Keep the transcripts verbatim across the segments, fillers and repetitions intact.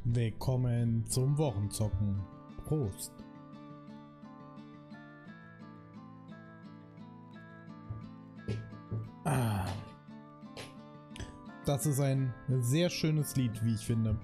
Willkommen zum Wochenzocken. Prost. Ah. Das ist ein sehr schönes Lied, wie ich finde.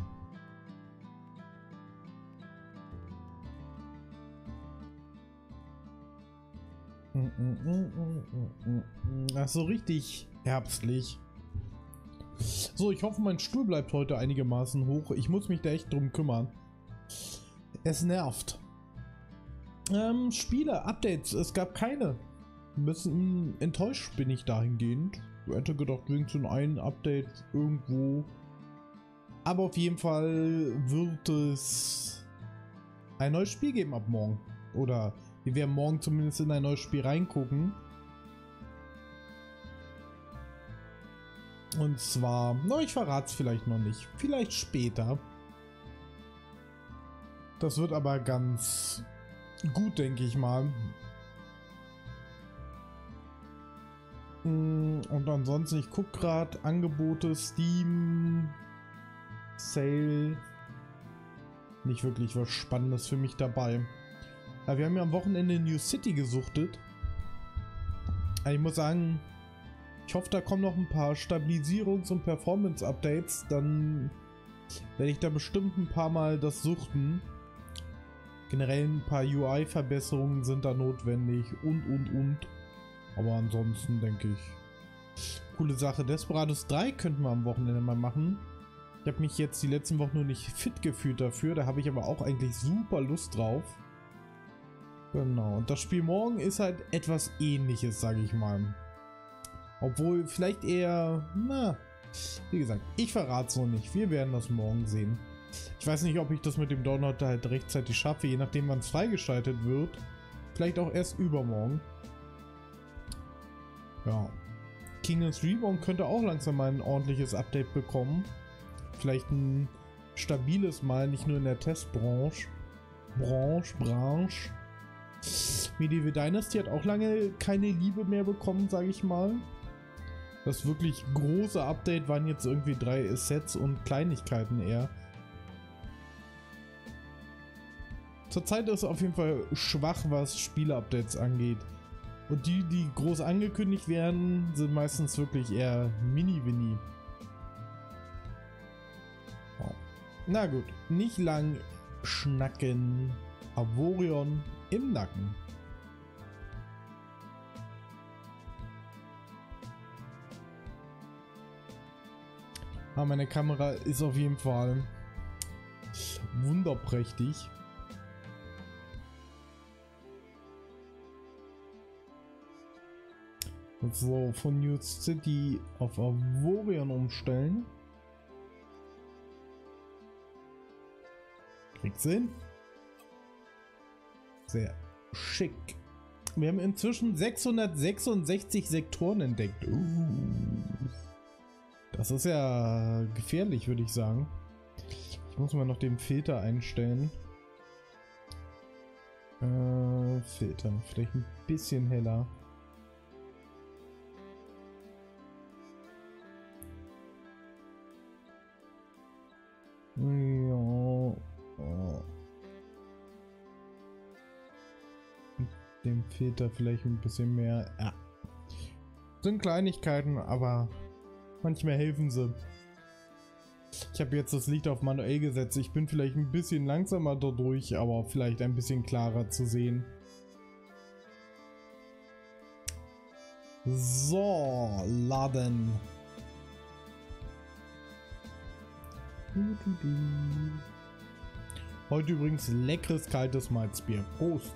Ach so, richtig herbstlich. So, ich hoffe, mein Stuhl bleibt heute einigermaßen hoch. Ich muss mich da echt drum kümmern. Es nervt. Ähm, Spiele, Updates, es gab keine. Ein bisschen enttäuscht bin ich dahingehend. Ich hätte gedacht, wenigstens ein Update irgendwo. Aber auf jeden Fall wird es ein neues Spiel geben ab morgen. Oder wir werden morgen zumindest in ein neues Spiel reingucken. Und zwar, na, ich verrate es vielleicht noch nicht. Vielleicht später. Das wird aber ganz gut, denke ich mal. Und ansonsten, ich gucke gerade Angebote, Steam, Sale. Nicht wirklich was Spannendes für mich dabei. Aber wir haben ja am Wochenende New City gesuchtet. Aber ich muss sagen, ich hoffe, da kommen noch ein paar Stabilisierungs- und Performance-Updates. Dann werde ich da bestimmt ein paar Mal das suchten. Generell ein paar U I-Verbesserungen sind da notwendig und, und, und. Aber ansonsten denke ich, coole Sache. Desperados drei könnten wir am Wochenende mal machen. Ich habe mich jetzt die letzten Wochen nur nicht fit gefühlt dafür. Da habe ich aber auch eigentlich super Lust drauf. Genau. Und das Spiel morgen ist halt etwas Ähnliches, sage ich mal. Obwohl vielleicht eher, na, wie gesagt, ich verrate es noch nicht. Wir werden das morgen sehen. Ich weiß nicht, ob ich das mit dem Download halt rechtzeitig schaffe, je nachdem wann es freigeschaltet wird. Vielleicht auch erst übermorgen. Ja. Kingdoms Reborn könnte auch langsam mal ein ordentliches Update bekommen. Vielleicht ein stabiles Mal, nicht nur in der Testbranche. Branche, Branche. Medieval Dynasty hat auch lange keine Liebe mehr bekommen, sage ich mal. Das wirklich große Update waren jetzt irgendwie drei Sets und Kleinigkeiten eher. Zurzeit ist es auf jeden Fall schwach, was Spiele-Updates angeht. Und die, die groß angekündigt werden, sind meistens wirklich eher mini-winnie. Oh. Na gut, nicht lang schnacken. Avorion im Nacken. Aber meine Kamera ist auf jeden Fall wunderprächtig. So, von New City auf Avorion umstellen. Kriegt's hin? Sehr schick. Wir haben inzwischen sechshundertsechsundsechzig Sektoren entdeckt. Uh, das ist ja gefährlich, würde ich sagen. Ich muss mal noch den Filter einstellen. Äh, Filter, vielleicht ein bisschen heller. Ja. Oh. Dem Filter vielleicht ein bisschen mehr. Ja. Sind Kleinigkeiten, aber manchmal helfen sie. Ich habe jetzt das Licht auf manuell gesetzt. Ich bin vielleicht ein bisschen langsamer dadurch, aber vielleicht ein bisschen klarer zu sehen. So, laden. Heute übrigens leckeres kaltes Malzbier. Prost!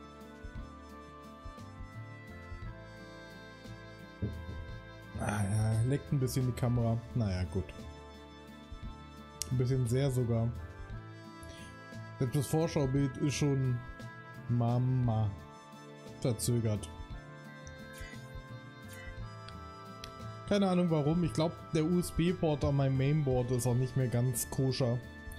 Ah ja, leckt ein bisschen die Kamera. Naja, gut. Ein bisschen sehr sogar. Selbst das Vorschaubild ist schon Mama verzögert. Keine Ahnung warum. Ich glaube, der U S B-Port an meinem Mainboard ist auch nicht mehr ganz koscher.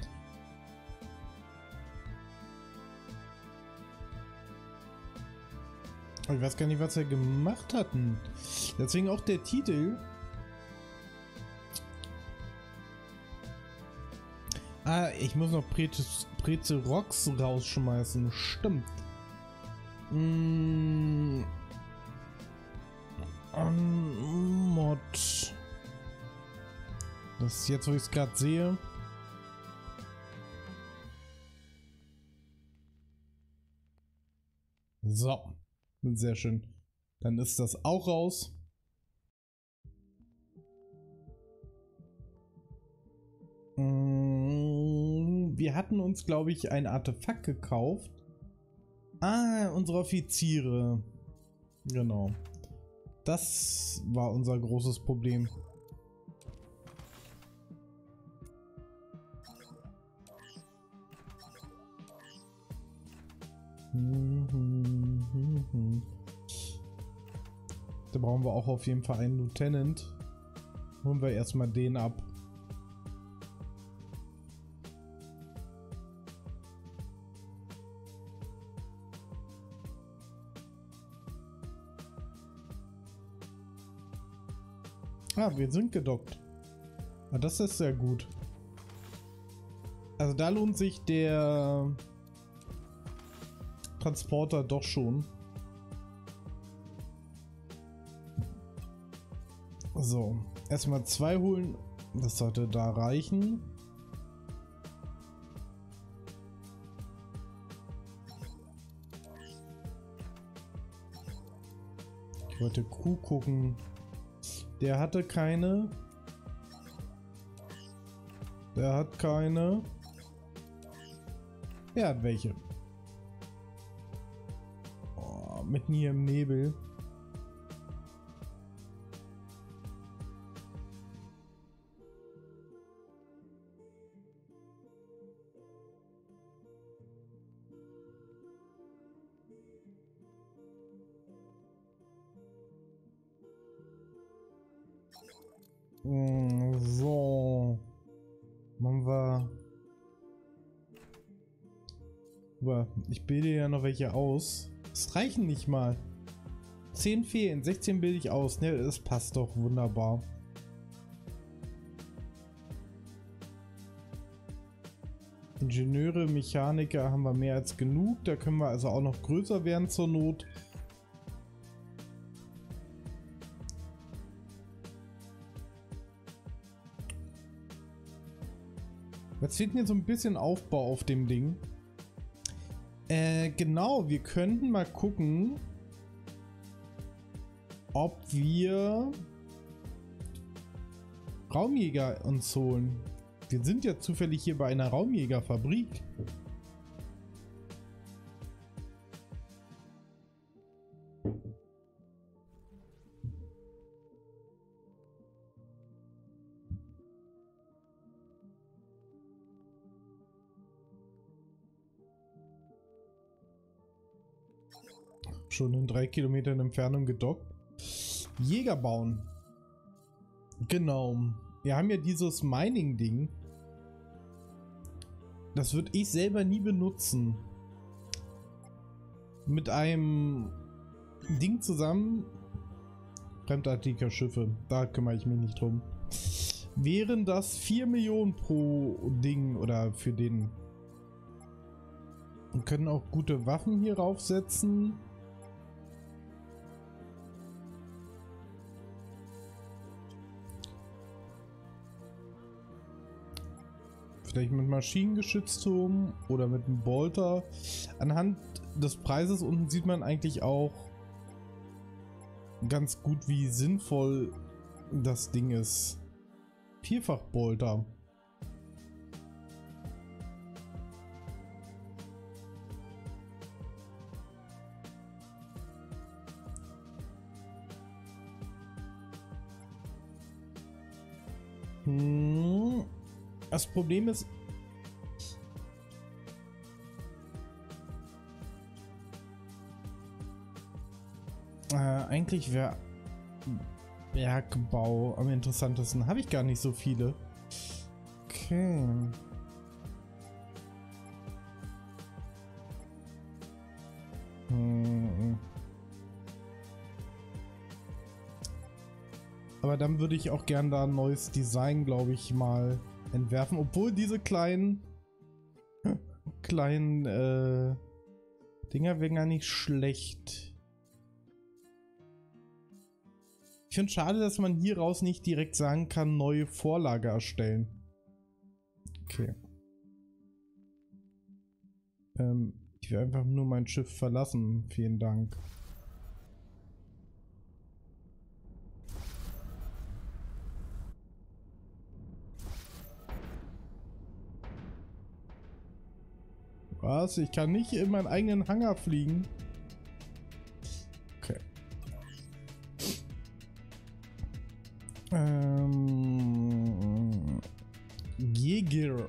Ich weiß gar nicht, was wir gemacht hatten. Deswegen auch der Titel. Ah, ich muss noch Preze Rocks rausschmeißen. Stimmt. Mm. Um, Mod. Das ist jetzt, wo ich es gerade sehe. So. Sehr schön. Dann ist das auch raus. Wir hatten uns, glaube ich, ein Artefakt gekauft. Ah, unsere Offiziere. Genau. Das war unser großes Problem. Da brauchen wir auch auf jeden Fall einen Lieutenant. Holen wir erstmal den ab. Ah, wir sind gedockt. Ah, das ist sehr gut. Also da lohnt sich der Transporter doch schon. So, erstmal zwei holen. Das sollte da reichen. Ich wollte Crew gucken. Der hatte keine. Der hat keine. Er hat welche. Oh, mitten hier im Nebel. So. Machen wir. Aber ich bilde ja noch welche aus. Es reichen nicht mal. zehn fehlen, sechzehn bilde ich aus. Ne, das passt doch wunderbar. Ingenieure, Mechaniker haben wir mehr als genug. Da können wir also auch noch größer werden zur Not. Jetzt fehlt mir so ein bisschen Aufbau auf dem Ding. Äh, genau, wir könnten mal gucken, ob wir Raumjäger uns holen. Wir sind ja zufällig hier bei einer Raumjägerfabrik. Schon in drei Kilometern Entfernung gedockt. Jäger bauen. Genau. Wir haben ja dieses Mining-Ding. Das würde ich selber nie benutzen. Mit einem Ding zusammen. Fremdartiger Schiffe. Da kümmere ich mich nicht drum. Wären das vier Millionen pro Ding oder für den. Wir können auch gute Waffen hier raufsetzen. Vielleicht mit Maschinengeschützturm oder mit einem Bolter. Anhand des Preises unten sieht man eigentlich auch ganz gut, wie sinnvoll das Ding ist. Vierfach-Bolter. Hm. Das Problem ist, äh, eigentlich wäre Bergbau am interessantesten. Habe ich gar nicht so viele. Okay. Hm. Aber dann würde ich auch gern da ein neues Design, glaube ich, mal entwerfen, obwohl diese kleinen kleinen äh, Dinger wären gar nicht schlecht. Ich finde es schade, dass man hier raus nicht direkt sagen kann, neue Vorlage erstellen. Okay. Ähm, ich will einfach nur mein Schiff verlassen. Vielen Dank. Was? Ich kann nicht in meinen eigenen Hangar fliegen. Okay. Ähm, Jäger.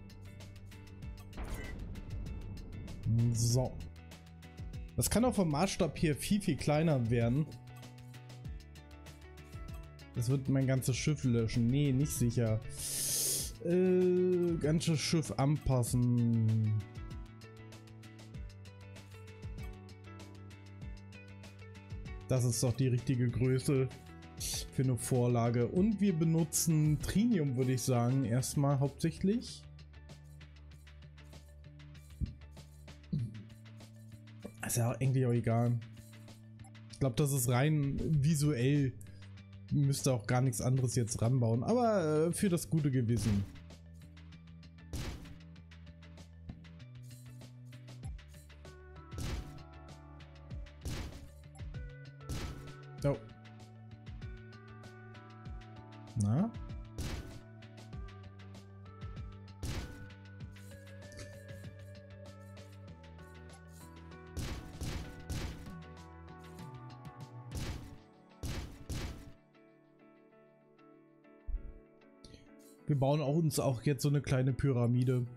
So. Das kann auch vom Maßstab hier viel, viel kleiner werden. Das wird mein ganzes Schiff löschen. Nee, nicht sicher. Äh, ganzes Schiff anpassen. Das ist doch die richtige Größe für eine Vorlage. Und wir benutzen Trinium, würde ich sagen, erstmal hauptsächlich. Ist ja eigentlich auch egal. Ich glaube, das ist rein visuell. Müsste auch gar nichts anderes jetzt ranbauen. Aber äh, für das gute Gewissen. Oh. Na? Wir bauen auch uns auch jetzt so eine kleine Pyramide.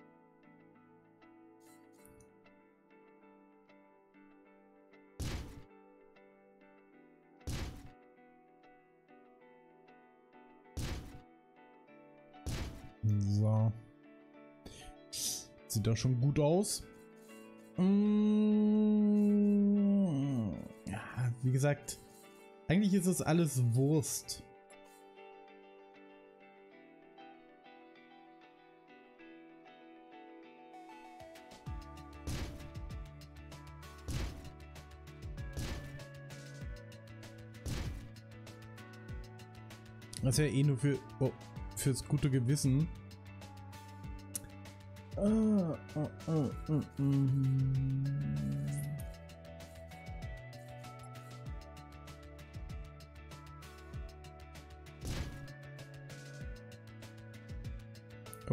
So. Sieht doch schon gut aus. Mmh. Ja, wie gesagt, eigentlich ist es alles Wurst. Das ist ja eh nur für oh, fürs gute Gewissen. Ah, ah, ah, ah, mm. Oh.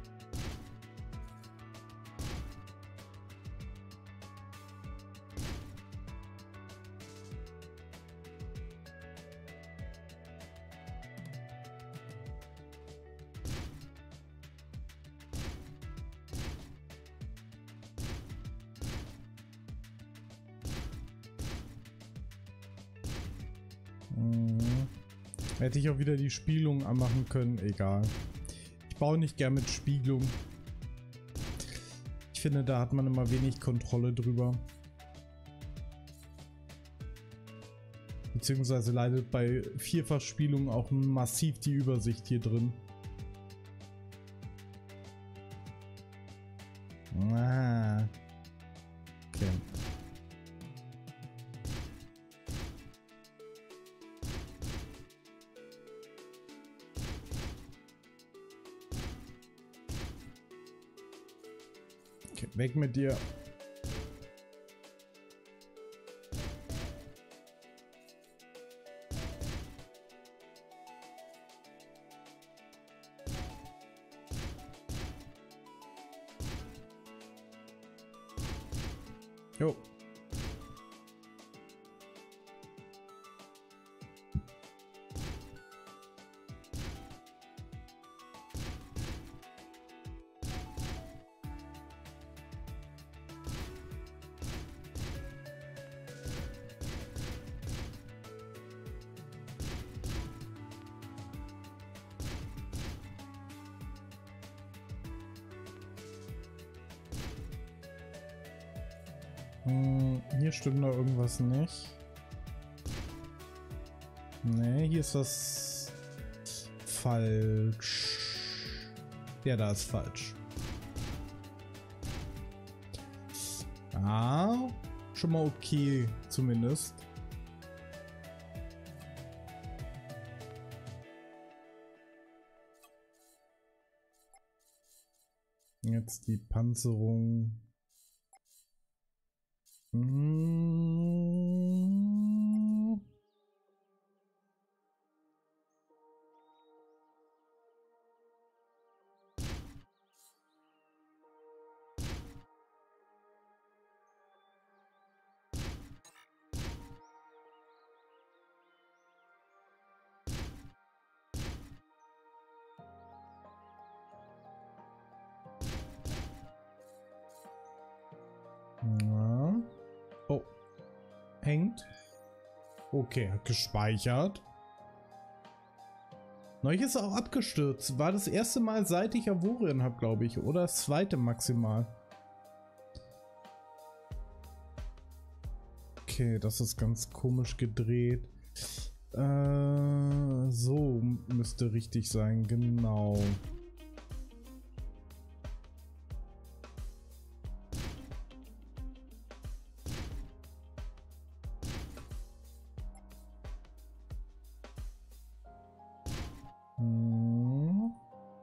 Hätte ich auch wieder die Spiegelung anmachen können. Egal. Ich baue nicht gern mit Spiegelung. Ich finde, da hat man immer wenig Kontrolle drüber. Beziehungsweise leidet bei Vierfachspiegelung auch massiv die Übersicht hier drin. Ah. Okay. Okay, weg mit dir. Jo. Hm, hier stimmt noch irgendwas nicht. Nee, hier ist was falsch. Der da ist falsch. Ah, schon mal okay zumindest. Jetzt die Panzerung. Hm. Ja. Oh. Hängt. Okay, hat gespeichert. Neulich ist auch abgestürzt. War das erste Mal, seit ich Avorien habe, glaube ich. Oder das zweite maximal. Okay, das ist ganz komisch gedreht. Äh, so müsste richtig sein, genau. Hm.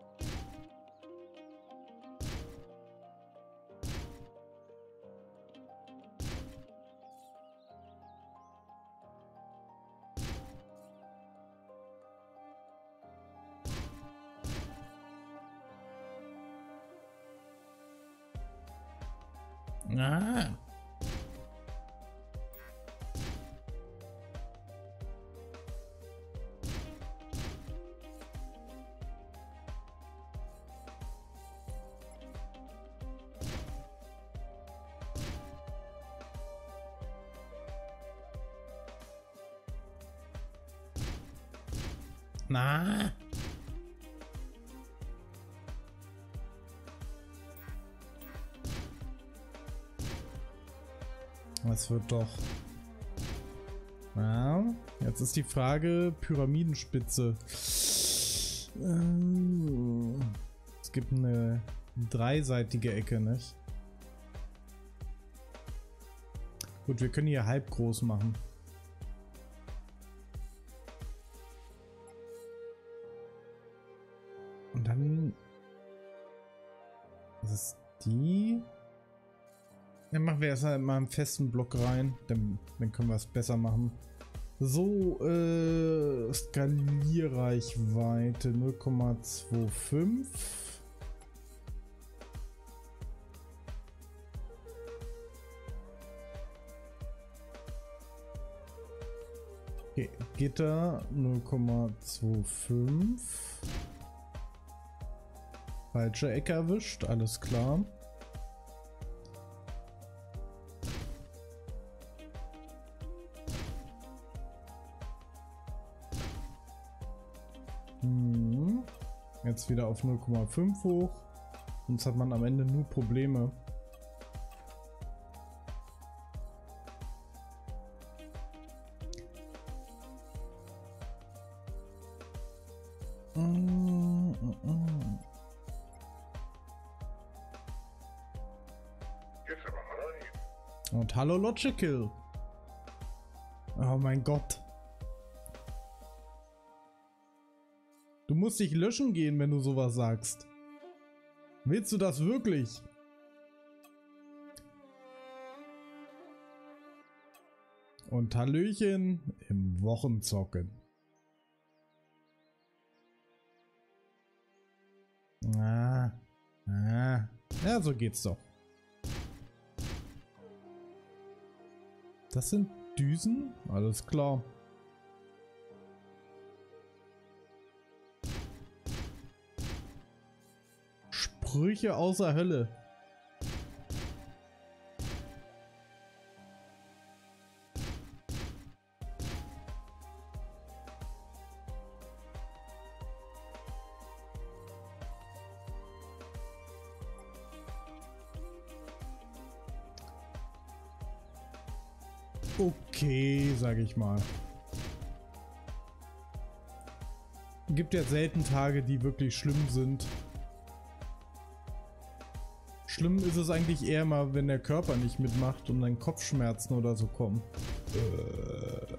Ah. Na. Das wird doch. Ja, jetzt ist die Frage Pyramidenspitze. Ähm, es gibt eine dreiseitige Ecke, nicht? Gut, wir können hier halb groß machen. Und dann was ist die. Dann machen wir erstmal mal einen festen Block rein, dann, dann können wir es besser machen. So, äh, Skalierreichweite null Komma fünfundzwanzig. Okay, Gitter null Komma fünfundzwanzig. Falsche Ecke erwischt, alles klar. Hm. Jetzt wieder auf null Komma fünf hoch. Sonst hat man am Ende nur Probleme. Mm, mm, mm. Und hallo Logical. Oh mein Gott. Du musst dich löschen gehen, wenn du sowas sagst. Willst du das wirklich? Und Hallöchen im Wochenzocken. Ah, ah. Ja, so geht's doch. Das sind Düsen? Alles klar. Sprüche außer Hölle. Okay, sage ich mal. Gibt ja selten Tage, die wirklich schlimm sind. Schlimm ist es eigentlich eher mal, wenn der Körper nicht mitmacht und dann Kopfschmerzen oder so kommen. Äh.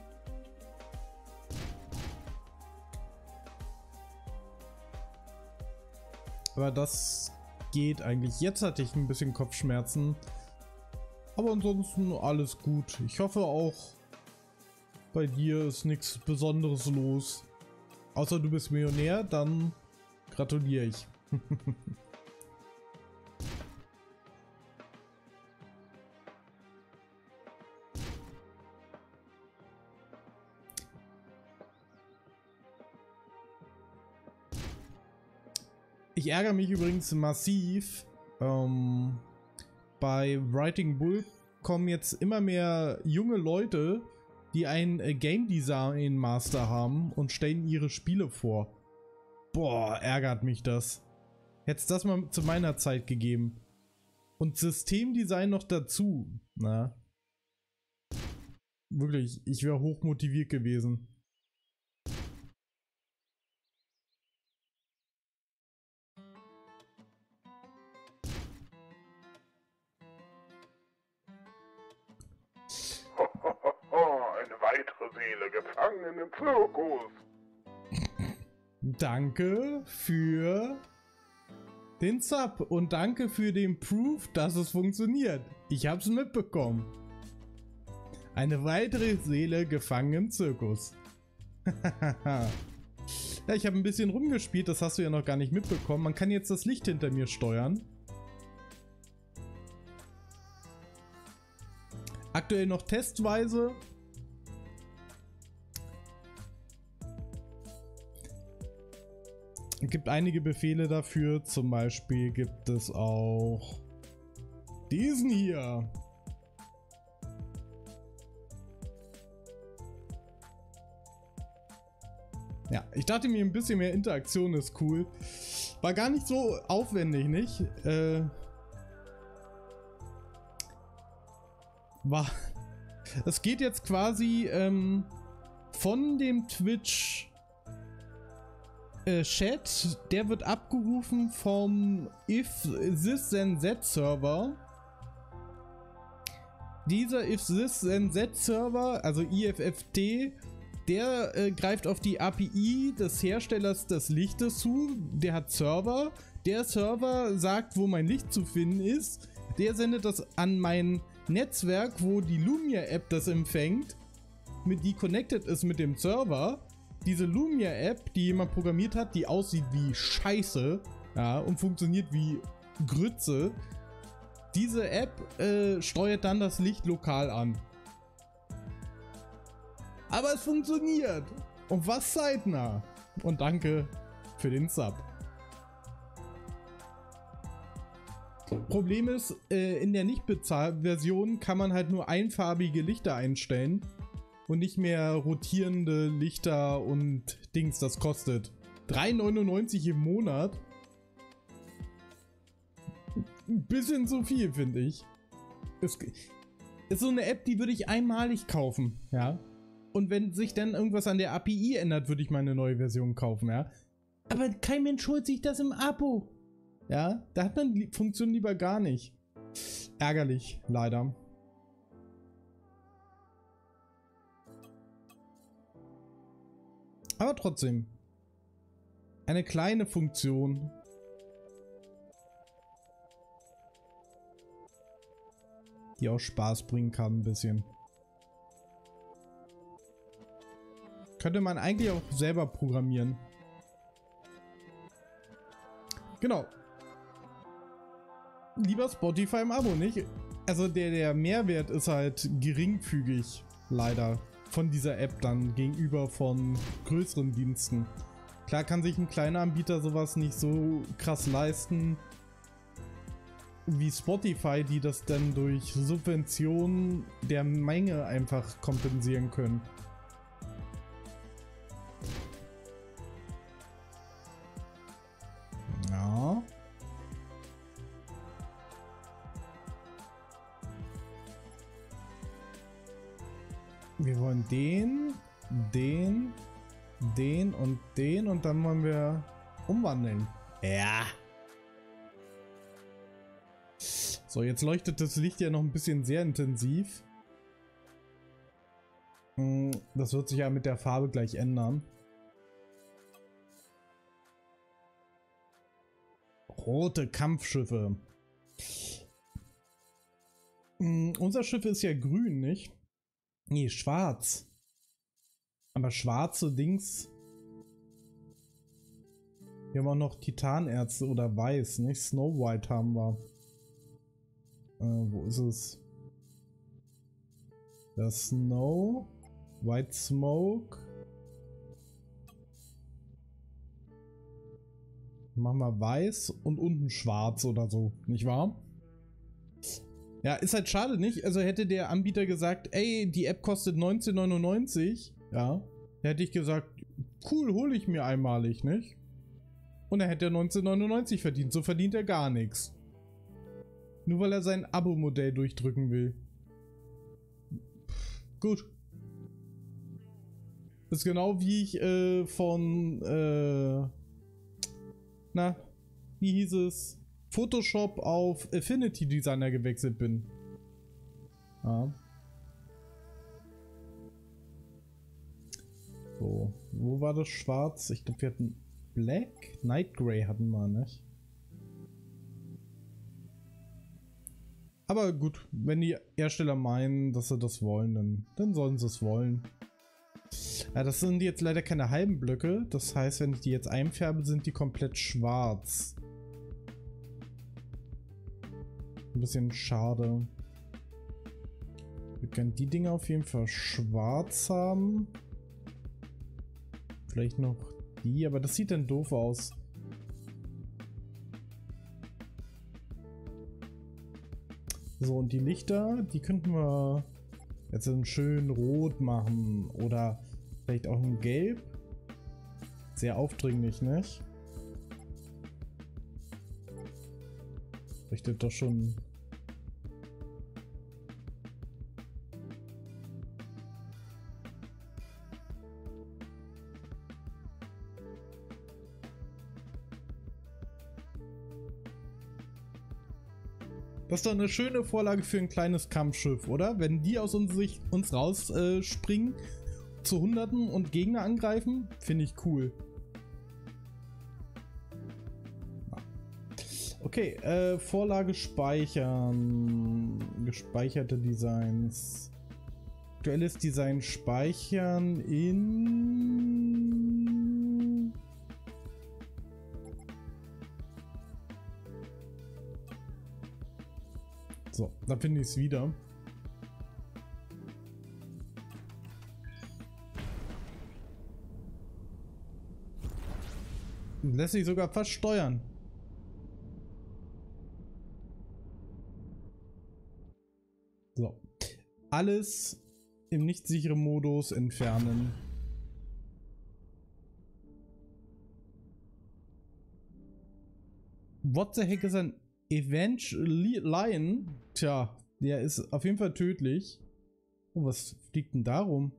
Aber das geht eigentlich. Jetzt hatte ich ein bisschen Kopfschmerzen. Aber ansonsten alles gut. Ich hoffe auch, bei dir ist nichts Besonderes los. Außer du bist Millionär, dann gratuliere ich. Ich ärgere mich übrigens massiv. Ähm, bei Writing Bull kommen jetzt immer mehr junge Leute, die ein äh, Game Design Master haben und stellen ihre Spiele vor. Boah, ärgert mich das. Hätte es das mal zu meiner Zeit gegeben. Und Systemdesign noch dazu. Na. Wirklich, ich wäre hochmotiviert gewesen. Eine weitere Seele gefangen im Zirkus. Danke für den Sub und danke für den Proof, dass es funktioniert. Ich hab's mitbekommen. Eine weitere Seele gefangen im Zirkus. Ja, ich habe ein bisschen rumgespielt, das hast du ja noch gar nicht mitbekommen. Man kann jetzt das Licht hinter mir steuern. Aktuell noch testweise. Es gibt einige Befehle dafür. Zum Beispiel gibt es auch diesen hier. Ja, ich dachte mir, ein bisschen mehr Interaktion ist cool. War gar nicht so aufwendig, nicht? Äh... War. Es geht jetzt quasi ähm, von dem Twitch äh, Chat, der wird abgerufen vom if this then that Server. Dieser if this then that Server, also I F F T, der äh, greift auf die A P I des Herstellers des Lichtes zu. Der hat Server. Der Server sagt, wo mein Licht zu finden ist. Der sendet das an mein Netzwerk, wo die Lumia-App das empfängt, mit die connected ist mit dem Server. Diese Lumia-App, die jemand programmiert hat, die aussieht wie Scheiße, ja, und funktioniert wie Grütze. Diese App äh, steuert dann das Licht lokal an. Aber es funktioniert. Und was zeitnah. Und danke für den Sub. Problem ist, äh, in der Nicht-Bezahl-Version kann man halt nur einfarbige Lichter einstellen und nicht mehr rotierende Lichter und Dings. Das kostet drei neunundneunzig im Monat. Ein bisschen zu viel, finde ich. Es ist so eine App, die würde ich einmalig kaufen, ja. Und wenn sich dann irgendwas an der A P I ändert, würde ich meine neue Version kaufen, ja. Aber kein Mensch holt sich das im Abo. Ja, da hat man die Funktion lieber gar nicht. Ärgerlich, leider. Aber trotzdem. Eine kleine Funktion. Die auch Spaß bringen kann, ein bisschen. Könnte man eigentlich auch selber programmieren. Genau. Lieber Spotify im Abo, nicht? Also der, der Mehrwert ist halt geringfügig, leider, von dieser App dann gegenüber von größeren Diensten. Klar kann sich ein kleiner Anbieter sowas nicht so krass leisten wie Spotify, die das dann durch Subventionen der Menge einfach kompensieren können. Ja. Wir wollen den, den, den und den und dann wollen wir umwandeln. Ja. So, jetzt leuchtet das Licht ja noch ein bisschen sehr intensiv. Das wird sich ja mit der Farbe gleich ändern. Rote Kampfschiffe. Unser Schiff ist ja grün, nicht? Nee, schwarz. Aber schwarze Dings. Wir haben auch noch Titanerzte oder weiß, nicht? Snow White haben wir. Äh, wo ist es? Das Snow. White Smoke. Machen wir weiß und unten schwarz oder so, nicht wahr? Ja, ist halt schade, nicht? Also hätte der Anbieter gesagt, ey, die App kostet neunzehn neunundneunzig, ja, da hätte ich gesagt, cool, hole ich mir einmalig, nicht? Und dann hätte er neunzehn neunundneunzig verdient, so verdient er gar nichts. Nur weil er sein Abo-Modell durchdrücken will. Gut. Das ist genau wie ich äh, von, äh, na, wie hieß es? Photoshop auf Affinity Designer gewechselt bin. Ja. So, wo war das schwarz? Ich glaube, wir hatten Black? Night Grey hatten wir, nicht? Aber gut, wenn die Hersteller meinen, dass sie das wollen, dann, dann sollen sie es wollen. Ja, das sind jetzt leider keine halben Blöcke. Das heißt, wenn ich die jetzt einfärbe, sind die komplett schwarz. Ein bisschen schade. Wir können die Dinger auf jeden Fall schwarz haben. Vielleicht noch die, aber das sieht dann doof aus. So, und die Lichter, die könnten wir jetzt in schön rot machen oder vielleicht auch in gelb. Sehr aufdringlich, nicht? Richtet doch schon. Das ist doch eine schöne Vorlage für ein kleines Kampfschiff, oder? Wenn die aus uns, sich, uns rausspringen, äh, springen, zu Hunderten und Gegner angreifen, finde ich cool. Okay, äh, Vorlage speichern. Gespeicherte Designs. Aktuelles Design speichern in... So, da finde ich es wieder. Lässt sich sogar fast steuern. So. Alles im nicht sicheren Modus entfernen. What the heck ist ein Evangelion? Tja, der ist auf jeden Fall tödlich. Oh, was fliegt denn da rum?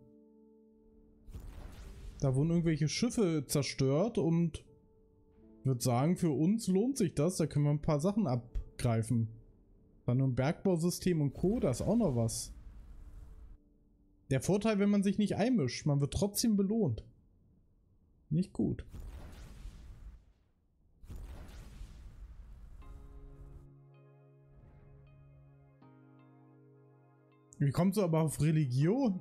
Da wurden irgendwelche Schiffe zerstört und ich würde sagen, für uns lohnt sich das. Da können wir ein paar Sachen abgreifen. Dann ein Bergbausystem und Co., da ist auch noch was. Der Vorteil, wenn man sich nicht einmischt, man wird trotzdem belohnt. Nicht gut. Wie kommst du aber auf Religion?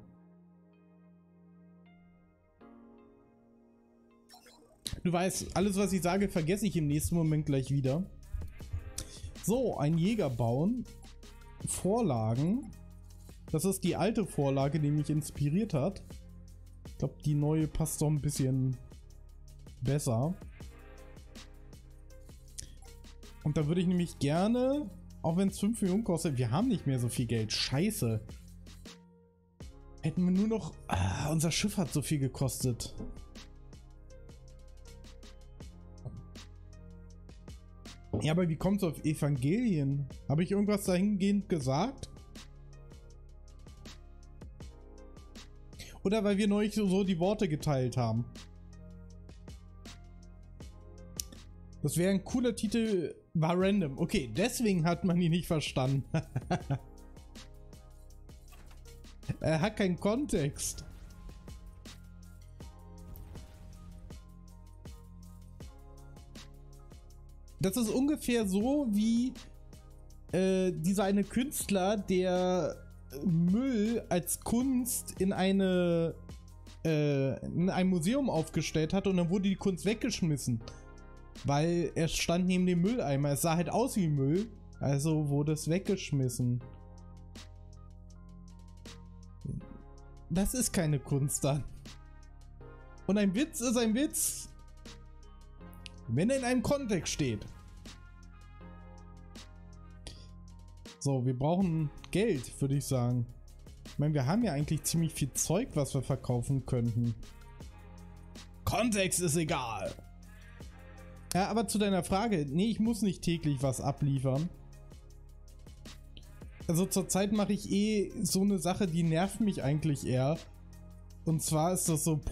Du weißt, alles was ich sage, vergesse ich im nächsten Moment gleich wieder. So, ein Jäger bauen. Vorlagen. Das ist die alte Vorlage, die mich inspiriert hat. Ich glaube, die neue passt doch ein bisschen besser. Und da würde ich nämlich gerne, auch wenn es fünf Millionen kostet, wir haben nicht mehr so viel Geld. Scheiße. Hätten wir nur noch... Ah, unser Schiff hat so viel gekostet. Ja, aber wie kommt es auf Evangelien? Habe ich irgendwas dahingehend gesagt? Oder weil wir neulich so, so die Worte geteilt haben? Das wäre ein cooler Titel War random. Okay, deswegen hat man ihn nicht verstanden. Er hat keinen Kontext. Das ist ungefähr so wie äh, dieser eine Künstler, der Müll als Kunst in eine äh, in ein Museum aufgestellt hat und dann wurde die Kunst weggeschmissen. Weil er stand neben dem Mülleimer. Es sah halt aus wie Müll, also wurde es weggeschmissen. Das ist keine Kunst dann. Und ein Witz ist ein Witz, wenn er in einem Kontext steht. So, wir brauchen Geld, würde ich sagen. Ich meine, wir haben ja eigentlich ziemlich viel Zeug, was wir verkaufen könnten. Kontext ist egal. Ja, aber zu deiner Frage, nee, ich muss nicht täglich was abliefern. Also zurzeit mache ich eh so eine Sache, die nervt mich eigentlich eher. Und zwar ist das so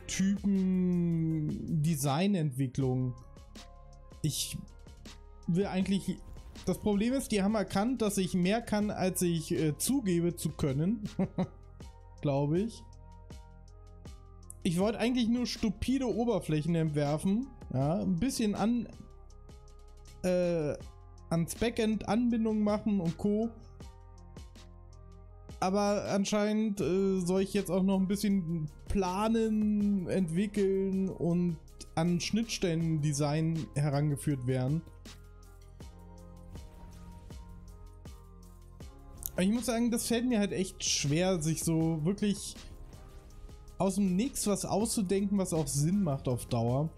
Prototypen-Designentwicklung. Ich will eigentlich... Das Problem ist, die haben erkannt, dass ich mehr kann, als ich äh, zugebe zu können. Glaube ich. Ich wollte eigentlich nur stupide Oberflächen entwerfen. Ja, ein bisschen an... Äh, ans Backend Anbindung machen und Co. Aber anscheinend äh, soll ich jetzt auch noch ein bisschen planen, entwickeln und an Schnittstellen-Design herangeführt werden. Aber ich muss sagen, das fällt mir halt echt schwer, sich so wirklich aus dem Nix was auszudenken, was auch Sinn macht auf Dauer.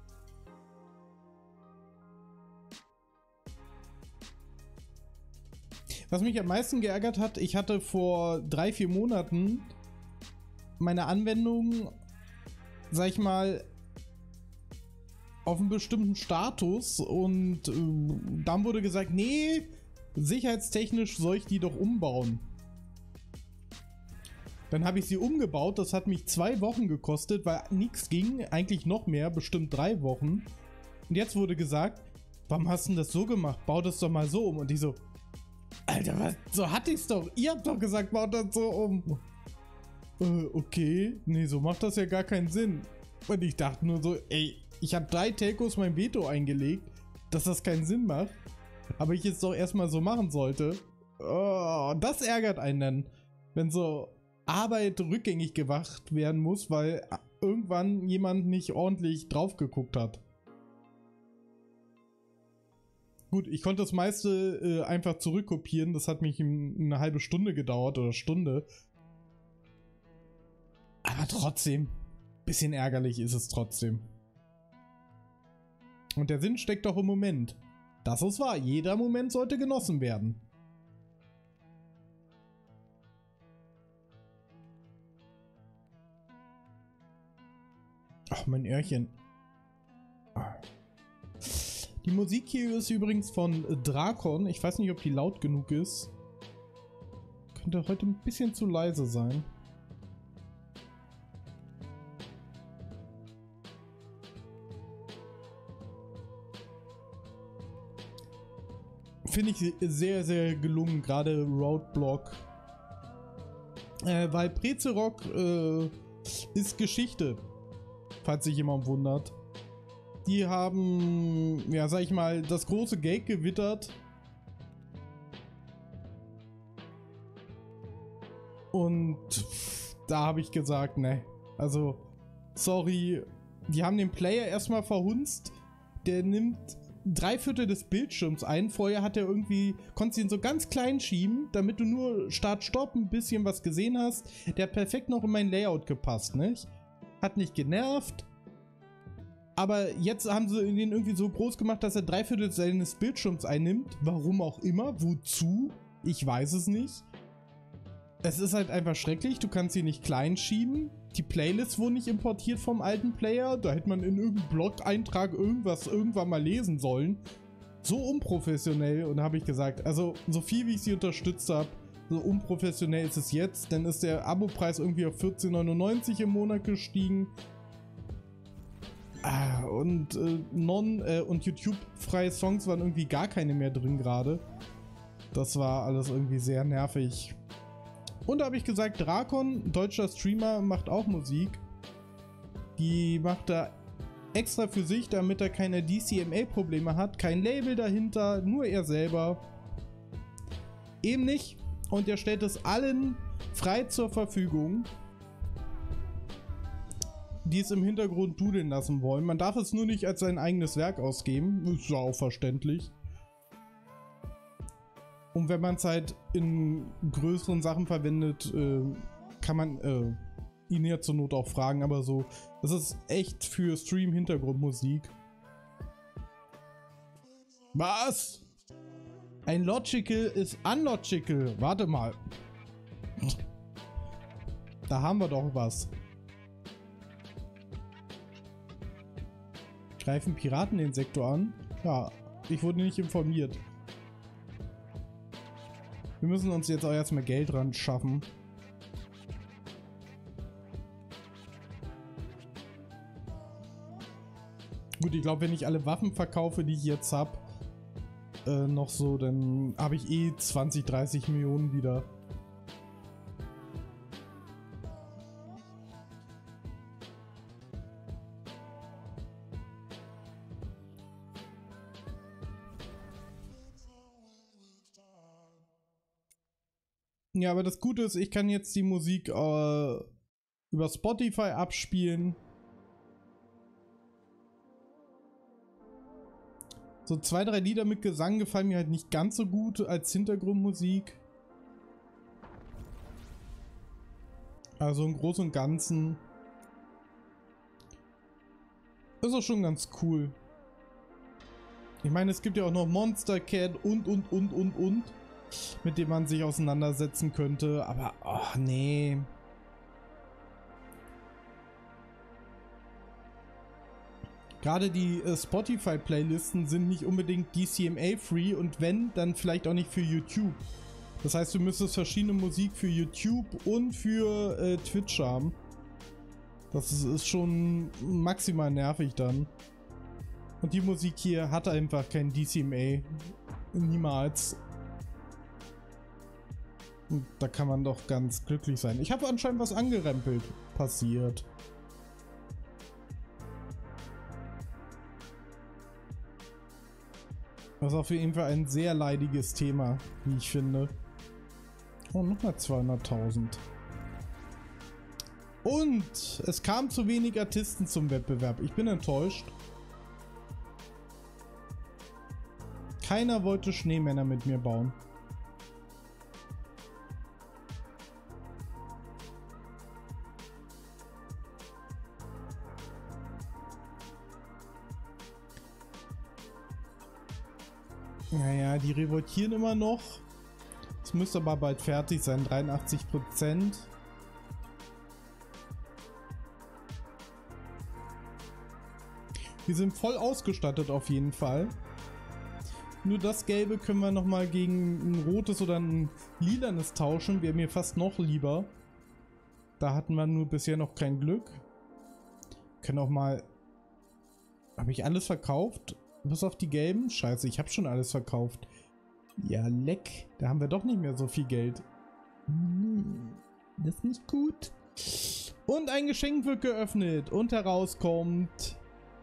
Was mich am meisten geärgert hat, ich hatte vor drei, vier Monaten meine Anwendung, sag ich mal, auf einen bestimmten Status und äh, dann wurde gesagt, nee, sicherheitstechnisch soll ich die doch umbauen. Dann habe ich sie umgebaut, das hat mich zwei Wochen gekostet, weil nichts ging, eigentlich noch mehr, bestimmt drei Wochen. Und jetzt wurde gesagt, warum hast du denn das so gemacht? Bau das doch mal so um. Und die so, Alter, was? So hatte ich's doch. Ihr habt doch gesagt, baut das so um. Äh, okay. Nee, so macht das ja gar keinen Sinn. Und ich dachte nur so, ey, ich habe drei Telcos mein Veto eingelegt, dass das keinen Sinn macht. Aber ich es doch erstmal so machen sollte. Oh, das ärgert einen dann. Wenn so Arbeit rückgängig gemacht werden muss, weil irgendwann jemand nicht ordentlich drauf geguckt hat. Gut, ich konnte das meiste äh, einfach zurückkopieren. Das hat mich eine halbe Stunde gedauert oder Stunde. Aber trotzdem, bisschen ärgerlich ist es trotzdem. Und der Sinn steckt doch im Moment. Das ist wahr. Jeder Moment sollte genossen werden. Ach, mein Öhrchen. Die Musik hier ist übrigens von Drakon. Ich weiß nicht, ob die laut genug ist. Könnte heute ein bisschen zu leise sein. Finde ich sehr, sehr gelungen, gerade Roadblock. Äh, weil Preze-Rock äh, ist Geschichte, falls sich jemand wundert. Die haben, ja, sag ich mal, das große Geld gewittert. Und da habe ich gesagt, ne, also, sorry, die haben den Player erstmal verhunzt. Der nimmt drei Viertel des Bildschirms ein. Vorher hat er irgendwie, konntest ihn so ganz klein schieben, damit du nur Start-Stopp ein bisschen was gesehen hast. Der hat perfekt noch in mein Layout gepasst, nicht? Hat nicht genervt. Aber jetzt haben sie ihn irgendwie so groß gemacht, dass er drei Viertel seines Bildschirms einnimmt. Warum auch immer. Wozu? Ich weiß es nicht. Es ist halt einfach schrecklich. Du kannst ihn nicht klein schieben. Die Playlist wurde nicht importiert vom alten Player. Da hätte man in irgendeinem Blog-Eintrag irgendwas irgendwann mal lesen sollen. So unprofessionell. Und da habe ich gesagt, also so viel wie ich sie unterstützt habe, so unprofessionell ist es jetzt. Dann ist der Abo-Preis irgendwie auf vierzehn neunundneunzig im Monat gestiegen. Ah, und äh, Non- äh, und YouTube-freie Songs waren irgendwie gar keine mehr drin gerade. Das war alles irgendwie sehr nervig. Und da habe ich gesagt, Drakon, deutscher Streamer, macht auch Musik. Die macht er extra für sich, damit er keine D C M A-Probleme hat. Kein Label dahinter, nur er selber. Eben nicht. Und er stellt es allen frei zur Verfügung, die es im Hintergrund dudeln lassen wollen. Man darf es nur nicht als sein eigenes Werk ausgeben. Ist ja auch verständlich. Und wenn man es halt in größeren Sachen verwendet, äh, kann man äh, ihn ja zur Not auch fragen. Aber so, das ist echt für Stream-Hintergrundmusik. Was? Ein Logical ist unlogical. Warte mal. Da haben wir doch was. Greifen Piraten den Sektor an? Ja, ich wurde nicht informiert. Wir müssen uns jetzt auch erstmal Geld ran schaffen. Gut, ich glaube, wenn ich alle Waffen verkaufe, die ich jetzt habe, äh, noch so, dann habe ich eh zwanzig, dreißig Millionen wieder. Ja, aber das Gute ist, ich kann jetzt die Musik äh, über Spotify abspielen. So zwei, drei Lieder mit Gesang gefallen mir halt nicht ganz so gut als Hintergrundmusik. Also im Großen und Ganzen ist das schon ganz cool. Ich meine, es gibt ja auch noch Monster Cat und, und, und, und, und, mit dem man sich auseinandersetzen könnte, aber ach nee. Gerade die äh, Spotify-Playlisten sind nicht unbedingt D C M A-free und wenn, dann vielleicht auch nicht für YouTube. Das heißt, du müsstest verschiedene Musik für YouTube und für äh, Twitch haben. Das ist, ist schon maximal nervig dann. Und die Musik hier hat einfach kein D C M A. Niemals. Und da kann man doch ganz glücklich sein. Ich habe anscheinend was angerempelt. Passiert. Das ist auf jeden Fall ein sehr leidiges Thema, wie ich finde. Oh, nochmal zweihunderttausend. Und es kam zu wenig Artisten zum Wettbewerb. Ich bin enttäuscht. Keiner wollte Schneemänner mit mir bauen. Naja, die revoltieren immer noch. Es müsste aber bald fertig sein. dreiundachtzig Prozent. Wir sind voll ausgestattet auf jeden Fall. Nur das Gelbe können wir nochmal gegen ein rotes oder ein lilanes tauschen. Wäre mir fast noch lieber. Da hatten wir nur bisher noch kein Glück. Können auch mal... Habe ich alles verkauft? Bis auf die gelben? Scheiße, ich habe schon alles verkauft. Ja, leck. Da haben wir doch nicht mehr so viel Geld. Hm, das ist nicht gut. Und ein Geschenk wird geöffnet. Und herauskommt...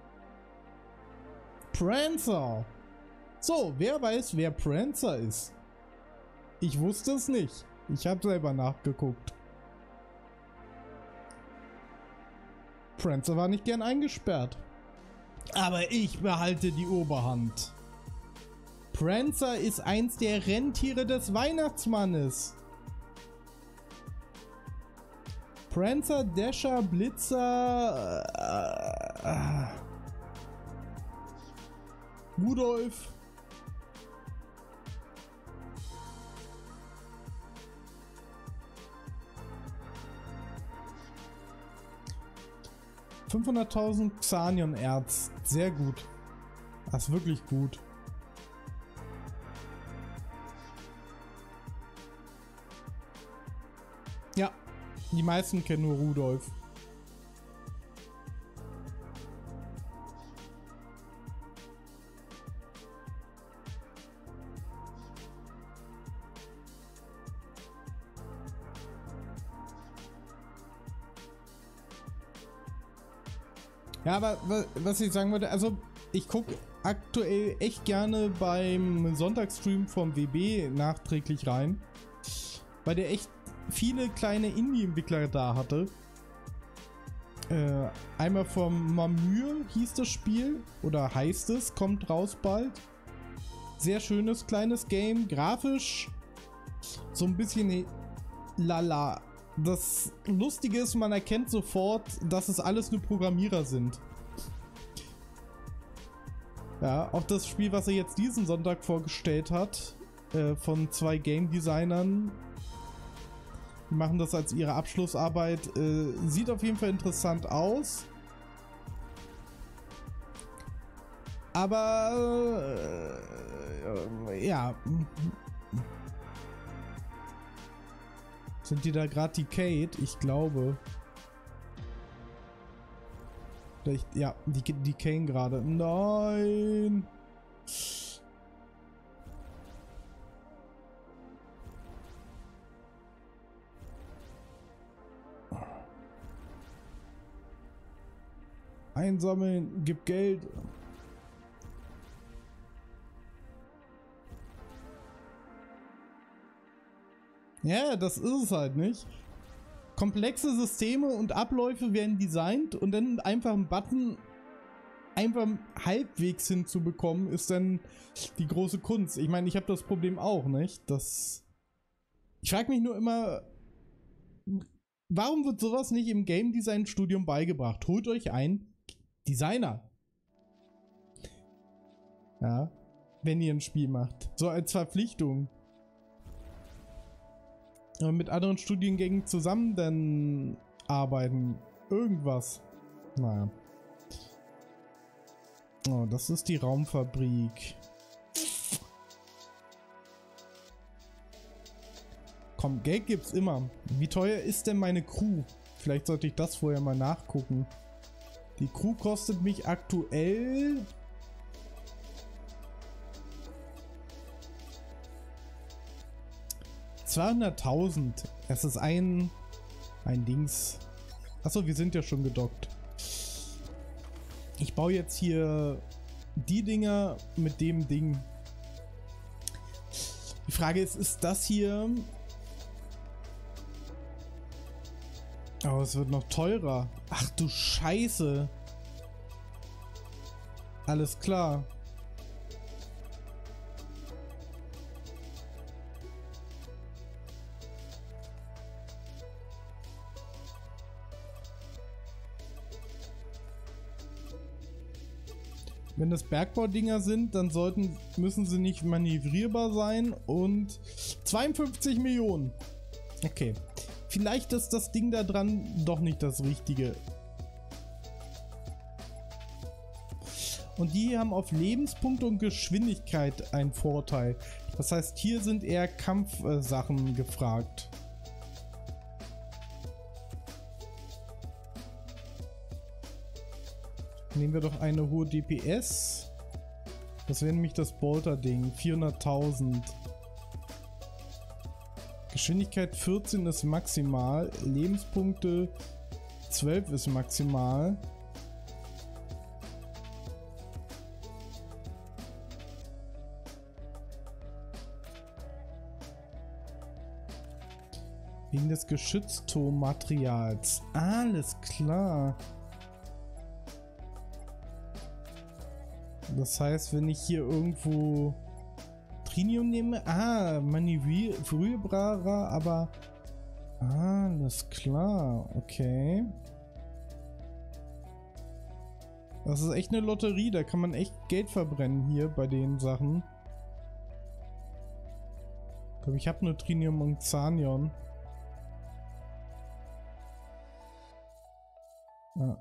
Prancer. So, wer weiß, wer Prancer ist? Ich wusste es nicht. Ich habe selber nachgeguckt. Prancer war nicht gern eingesperrt. Aber ich behalte die Oberhand. Prancer ist eins der Rentiere des Weihnachtsmannes. Prancer, Dasher, Blitzer, äh, äh, Rudolf. fünfhunderttausend Xanion-Erz. Sehr gut. Das ist wirklich gut. Ja, die meisten kennen nur Rudolf. Ja, aber was ich sagen wollte, also ich gucke aktuell echt gerne beim Sonntagsstream vom W B nachträglich rein, weil der echt viele kleine Indie-Entwickler da hatte. Äh, einmal vom Mamür hieß das Spiel, oder heißt es, kommt raus bald. Sehr schönes kleines Game, grafisch so ein bisschen lala. Das Lustige ist, man erkennt sofort, dass es alles nur Programmierer sind. Ja, auch das Spiel, was er jetzt diesen Sonntag vorgestellt hat, äh, von zwei Game Designern, die machen das als ihre Abschlussarbeit, äh, sieht auf jeden Fall interessant aus. Aber äh, ja. Sind die da gerade decayed? Ich glaube. Vielleicht, ja, die decayen gerade. Nein! Einsammeln, gib Geld. Ja, das ist es halt nicht. Komplexe Systeme und Abläufe werden designt und dann einfach einen Button einfach halbwegs hinzubekommen, ist dann die große Kunst. Ich meine, ich habe das Problem auch, nicht? Das ich frage mich nur immer, warum wird sowas nicht im Game Design Studium beigebracht? Holt euch einen Designer. Ja, wenn ihr ein Spiel macht. So als Verpflichtung. Und mit anderen Studiengängen zusammen dann arbeiten. Irgendwas. Naja. Oh, das ist die Raumfabrik. Komm, Geld gibt's immer. Wie teuer ist denn meine Crew? Vielleicht sollte ich das vorher mal nachgucken. Die Crew kostet mich aktuell... zweihunderttausend. Das ist ein... ein Dings. Achso, wir sind ja schon gedockt. Ich baue jetzt hier die Dinger mit dem Ding. Die Frage ist, ist das hier... Oh, es wird noch teurer. Ach du Scheiße. Alles klar. Wenn das Bergbaudinger sind, dann sollten, müssen sie nicht manövrierbar sein und zweiundfünfzig Millionen. Okay. Vielleicht ist das Ding da dran doch nicht das Richtige. Und die haben auf Lebenspunkte und Geschwindigkeit einen Vorteil. Das heißt, hier sind eher Kampfsachen gefragt. Nehmen wir doch eine hohe D P S. Das wäre nämlich das Bolter-Ding. vierhunderttausend. Geschwindigkeit vierzehn ist maximal. Lebenspunkte zwölf ist maximal. Wegen des Geschützturmmaterials. Alles klar. Das heißt, wenn ich hier irgendwo Trinium nehme, ah, manövrierbarer, aber alles klar, okay. Das ist echt eine Lotterie, da kann man echt Geld verbrennen hier bei den Sachen. Ich glaube, ich habe nur Trinium und Xanion. Ja.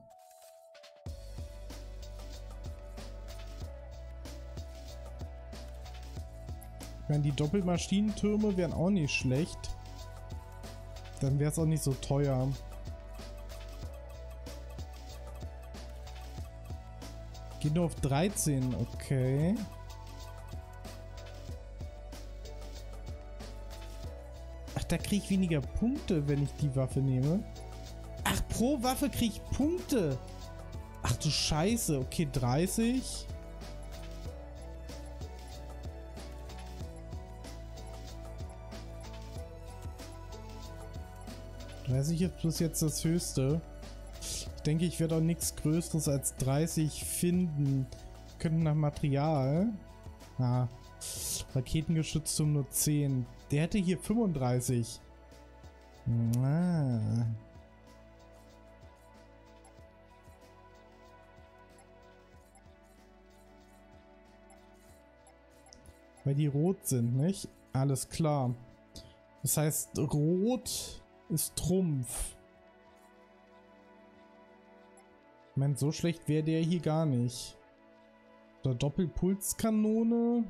Ich meine, die Doppelmaschinentürme wären auch nicht schlecht. Dann wäre es auch nicht so teuer. Geht nur auf dreizehn, okay. Ach, da kriege ich weniger Punkte, wenn ich die Waffe nehme. Ach, pro Waffe kriege ich Punkte. Ach du Scheiße. Okay, dreißig. dreißig ist bis jetzt das Höchste. Ich denke, ich werde auch nichts Größeres als dreißig finden. Könnten nach Material. Ah. Raketengeschütz zum nur zehn. Der hätte hier fünfunddreißig. Ah. Weil die rot sind, nicht? Alles klar. Das heißt, rot ist Trumpf. Ich meine, so schlecht wäre der hier gar nicht. Oder Doppelpulskanone.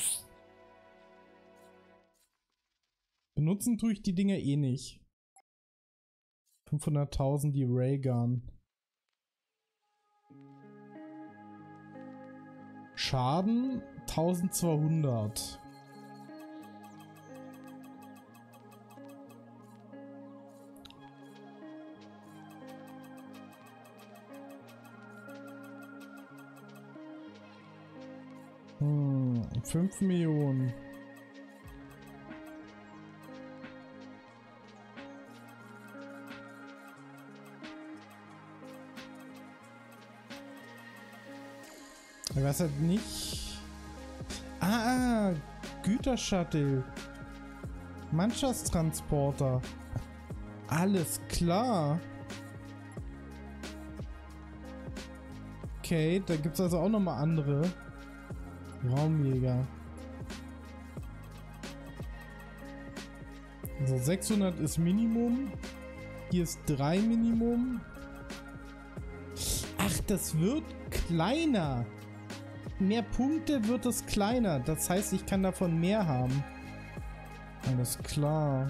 Benutzen tue ich die Dinger eh nicht. fünfhunderttausend die Raygun. Schaden eintausendzweihundert. Hm, fünf Millionen. Ich weiß halt nicht. Ah, Gütershuttle. Mannschaftstransporter. Alles klar. Okay, da gibt es also auch nochmal andere. Raumjäger. Also sechshundert ist Minimum. Hier ist drei Minimum. Ach, das wird kleiner. Mehr Punkte wird es kleiner. Das heißt, ich kann davon mehr haben. Alles klar.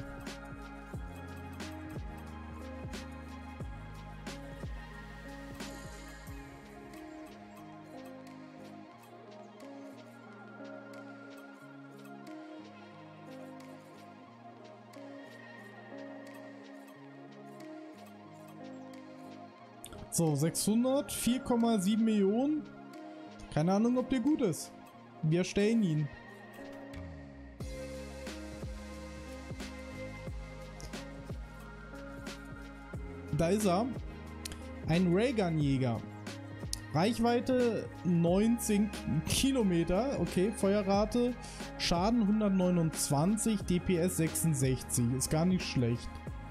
So, sechshundert, vier Komma sieben Millionen. Keine Ahnung, ob der gut ist. Wir stellen ihn. Da ist er. Ein Raygun-Jäger. Reichweite neunzehn Kilometer. Okay, Feuerrate. Schaden hundertneunundzwanzig, D P S sechsundsechzig. Ist gar nicht schlecht.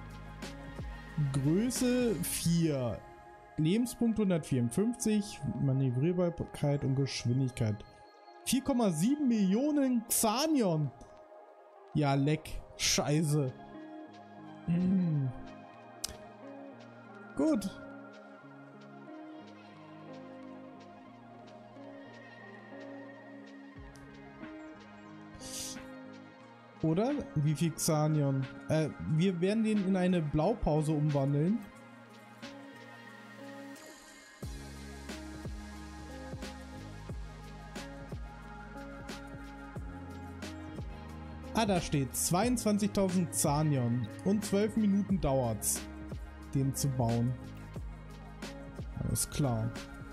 Größe vier. Lebenspunkt hundertvierundfünfzig, Manövrierbarkeit und Geschwindigkeit. vier Komma sieben Millionen Xanion. Ja, leck. Scheiße. Hm. Gut. Oder? Wie viel Xanion? Äh, wir werden den in eine Blaupause umwandeln. Ah, da steht zweiundzwanzigtausend Xanion und zwölf Minuten dauert's, den zu bauen. Alles klar.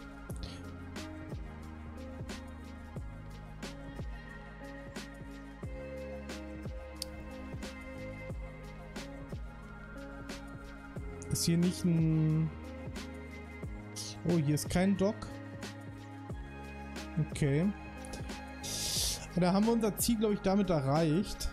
Ist hier nicht ein... Oh, hier ist kein Dock. Okay. Da haben wir unser Ziel, glaube ich, damit erreicht.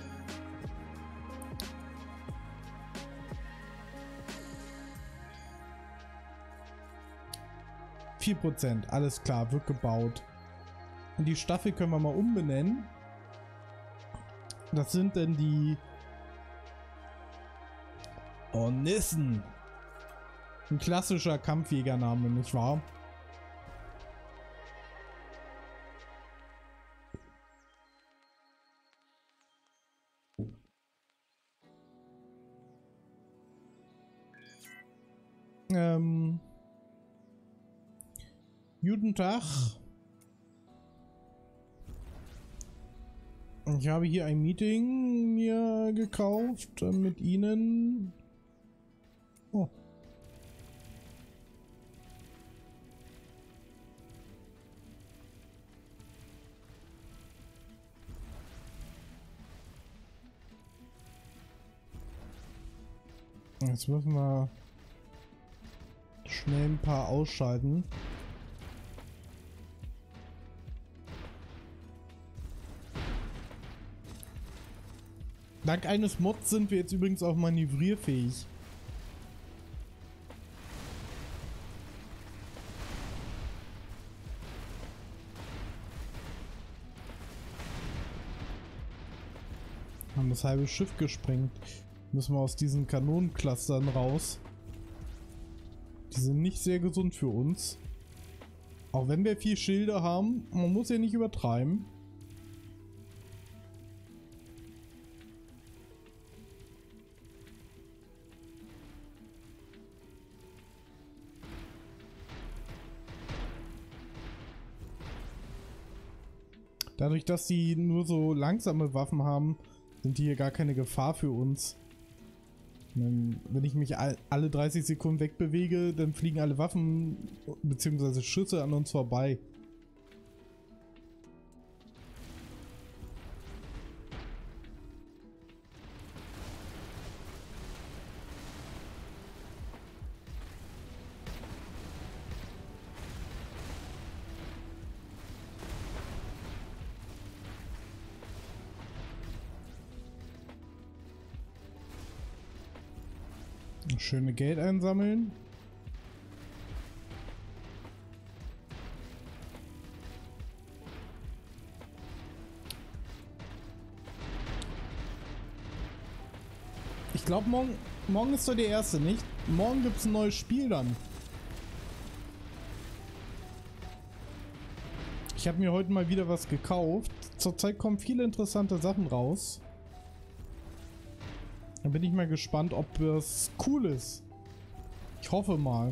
vier Prozent, alles klar, wird gebaut. Und die Staffel können wir mal umbenennen. Das sind denn die Ornissen. Ein klassischer Kampfjägername, nicht wahr? Ähm, guten Tag. Ich habe hier ein Meeting mir gekauft äh, mit Ihnen. Oh. Jetzt müssen wir schnell ein paar ausschalten. Dank eines Mods sind wir jetzt übrigens auch manövrierfähig. Haben das halbe Schiff gesprengt. Müssen wir aus diesen Kanonenclustern raus. Die sind nicht sehr gesund für uns. Auch wenn wir vier Schilde haben, man muss ja nicht übertreiben. Dadurch, dass die nur so langsame Waffen haben, sind die hier gar keine Gefahr für uns. Wenn ich mich alle dreißig Sekunden wegbewege, dann fliegen alle Waffen bzw. Schüsse an uns vorbei. Schöne Geld einsammeln. Ich glaube, morgen, morgen ist doch der erste, nicht? Morgen gibt es ein neues Spiel dann. Ich habe mir heute mal wieder was gekauft. Zurzeit kommen viele interessante Sachen raus. Da bin ich mal gespannt, ob das cool ist. Ich hoffe mal.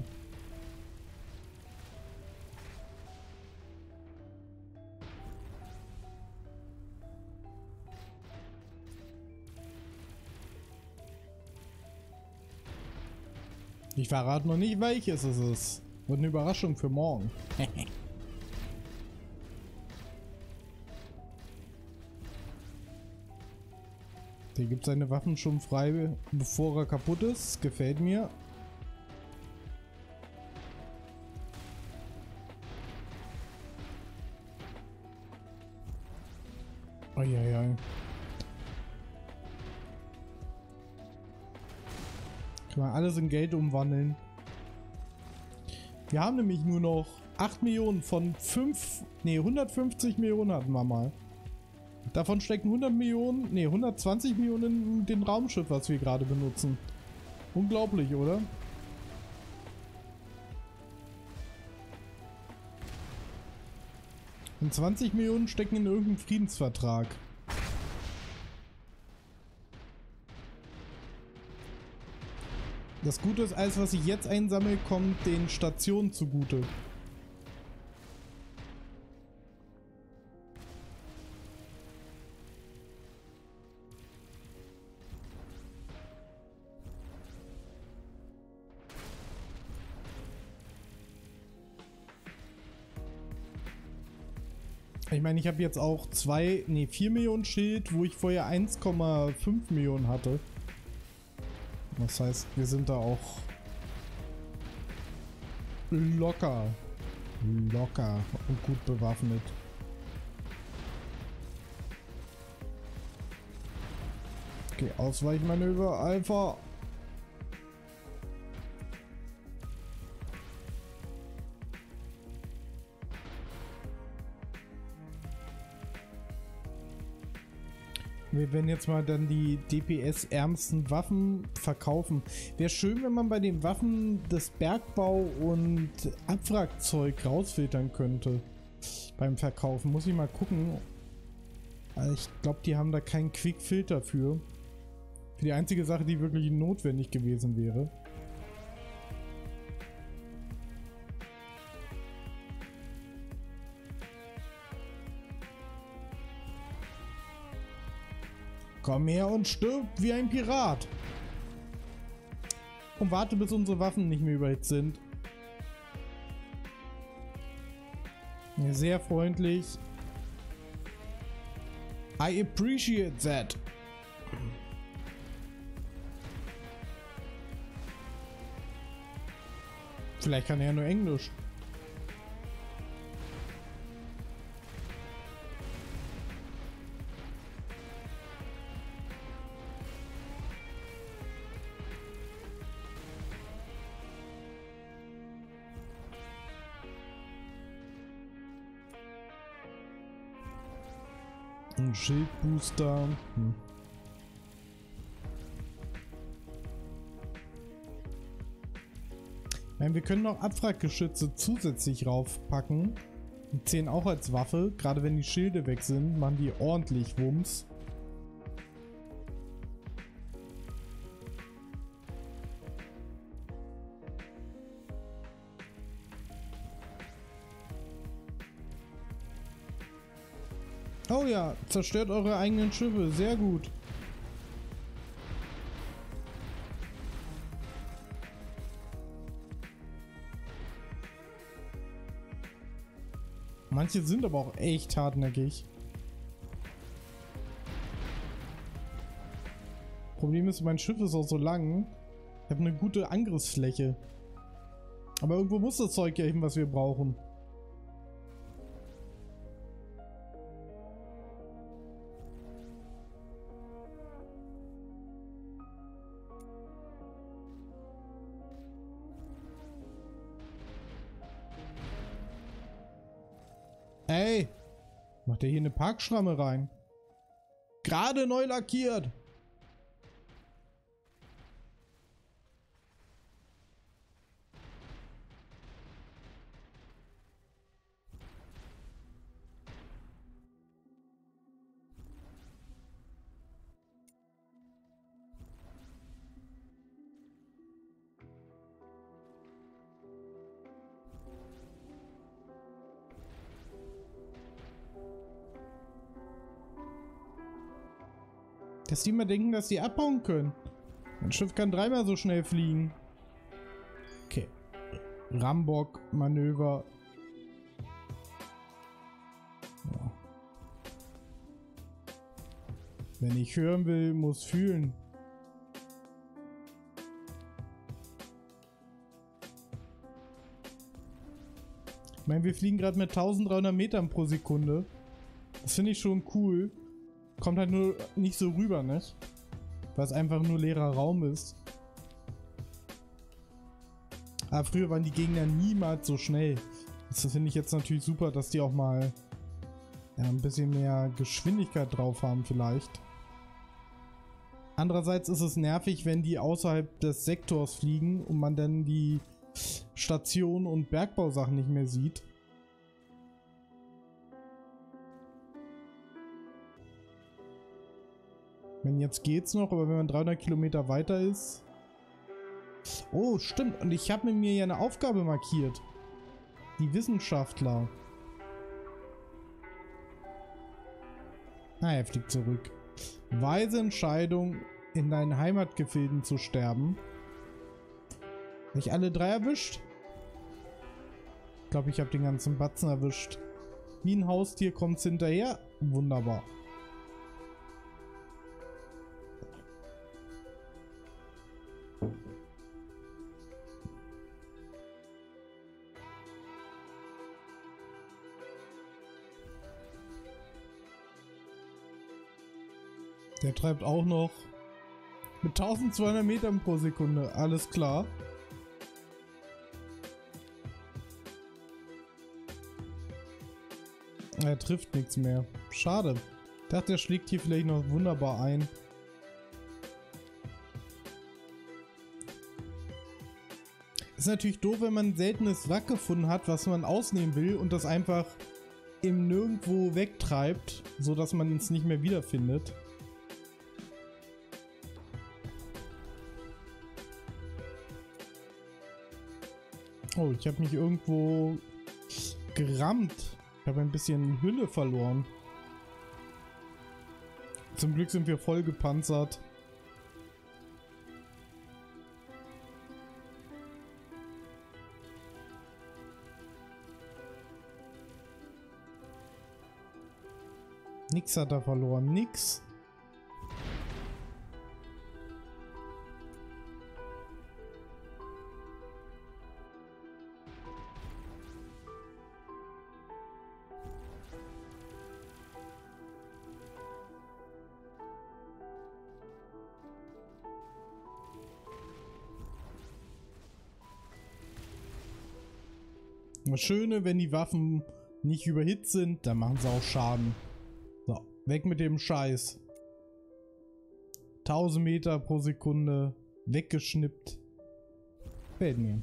Ich verrate noch nicht, welches es ist. Wird eine Überraschung für morgen. Der gibt seine Waffen schon frei, bevor er kaputt ist. Gefällt mir. Eieiei. Kann man alles in Geld umwandeln. Wir haben nämlich nur noch acht Millionen von fünf, nee, hundertfünfzig Millionen hatten wir mal. Davon stecken hundert Millionen, nee, hundertzwanzig Millionen in den Raumschiff, was wir gerade benutzen. Unglaublich, oder? Und zwanzig Millionen stecken in irgendeinem Friedensvertrag. Das Gute ist, alles was ich jetzt einsammle, kommt den Stationen zugute. Ich meine, ich habe jetzt auch zwei, nee, vier Millionen Schild, wo ich vorher eins Komma fünf Millionen hatte. Das heißt, wir sind da auch locker, locker und gut bewaffnet. Okay, Ausweichmanöver, Alpha. Wir werden jetzt mal dann die D P S-ärmsten Waffen verkaufen. Wäre schön, wenn man bei den Waffen das Bergbau- und Abwrackzeug rausfiltern könnte. Beim Verkaufen. Muss ich mal gucken. Also ich glaube, die haben da keinen Quick-Filter für. Für die einzige Sache, die wirklich notwendig gewesen wäre. Komm her und stirb wie ein Pirat. Und warte, bis unsere Waffen nicht mehr überhitzt sind. Ja, sehr freundlich. I appreciate that. Vielleicht kann er ja nur Englisch. Ein Schildbooster. Hm. Nein, wir können noch Abwrackgeschütze zusätzlich raufpacken. Die zählen auch als Waffe. Gerade wenn die Schilde weg sind, machen die ordentlich Wumms. Oh ja, zerstört eure eigenen Schiffe. Sehr gut. Manche sind aber auch echt hartnäckig. Problem ist, mein Schiff ist auch so lang. Ich habe eine gute Angriffsfläche. Aber irgendwo muss das Zeug ja hin, was wir brauchen. Ey, macht der hier eine Parkschramme rein? Gerade neu lackiert. Dass die mal denken, dass die abhauen können. Mein Schiff kann dreimal so schnell fliegen. Okay. Rambock-Manöver. Ja. Wenn ich hören will, muss fühlen. Ich meine, wir fliegen gerade mit dreizehnhundert Metern pro Sekunde. Das finde ich schon cool. Kommt halt nur nicht so rüber, nicht? Weil es einfach nur leerer Raum ist. Aber früher waren die Gegner niemals so schnell. Das finde ich jetzt natürlich super, dass die auch mal ja, ein bisschen mehr Geschwindigkeit drauf haben vielleicht. Andererseits ist es nervig, wenn die außerhalb des Sektors fliegen und man dann die Station und Bergbausachen nicht mehr sieht. Wenn jetzt geht's noch, aber wenn man dreihundert Kilometer weiter ist... Oh, stimmt. Und ich habe mir ja eine Aufgabe markiert. Die Wissenschaftler. Ah, er fliegt zurück. Weise Entscheidung, in deinen Heimatgefilden zu sterben. Habe ich alle drei erwischt? Ich glaube, ich habe den ganzen Batzen erwischt. Wie ein Haustier kommt's hinterher. Wunderbar. Der treibt auch noch mit eintausendzweihundert Metern pro Sekunde. Alles klar. Er trifft nichts mehr. Schade. Ich dachte, er schlägt hier vielleicht noch wunderbar ein. Ist natürlich doof, wenn man ein seltenes Wrack gefunden hat, was man ausnehmen will und das einfach im Nirgendwo wegtreibt, so dass man es nicht mehr wiederfindet. Oh, ich habe mich irgendwo gerammt. Ich habe ein bisschen Hülle verloren. Zum Glück sind wir voll gepanzert. Nix hat er verloren, nix. Das Schöne, wenn die Waffen nicht überhitzt sind, dann machen sie auch Schaden. So, weg mit dem Scheiß. tausend Meter pro Sekunde weggeschnippt. Fällt mir.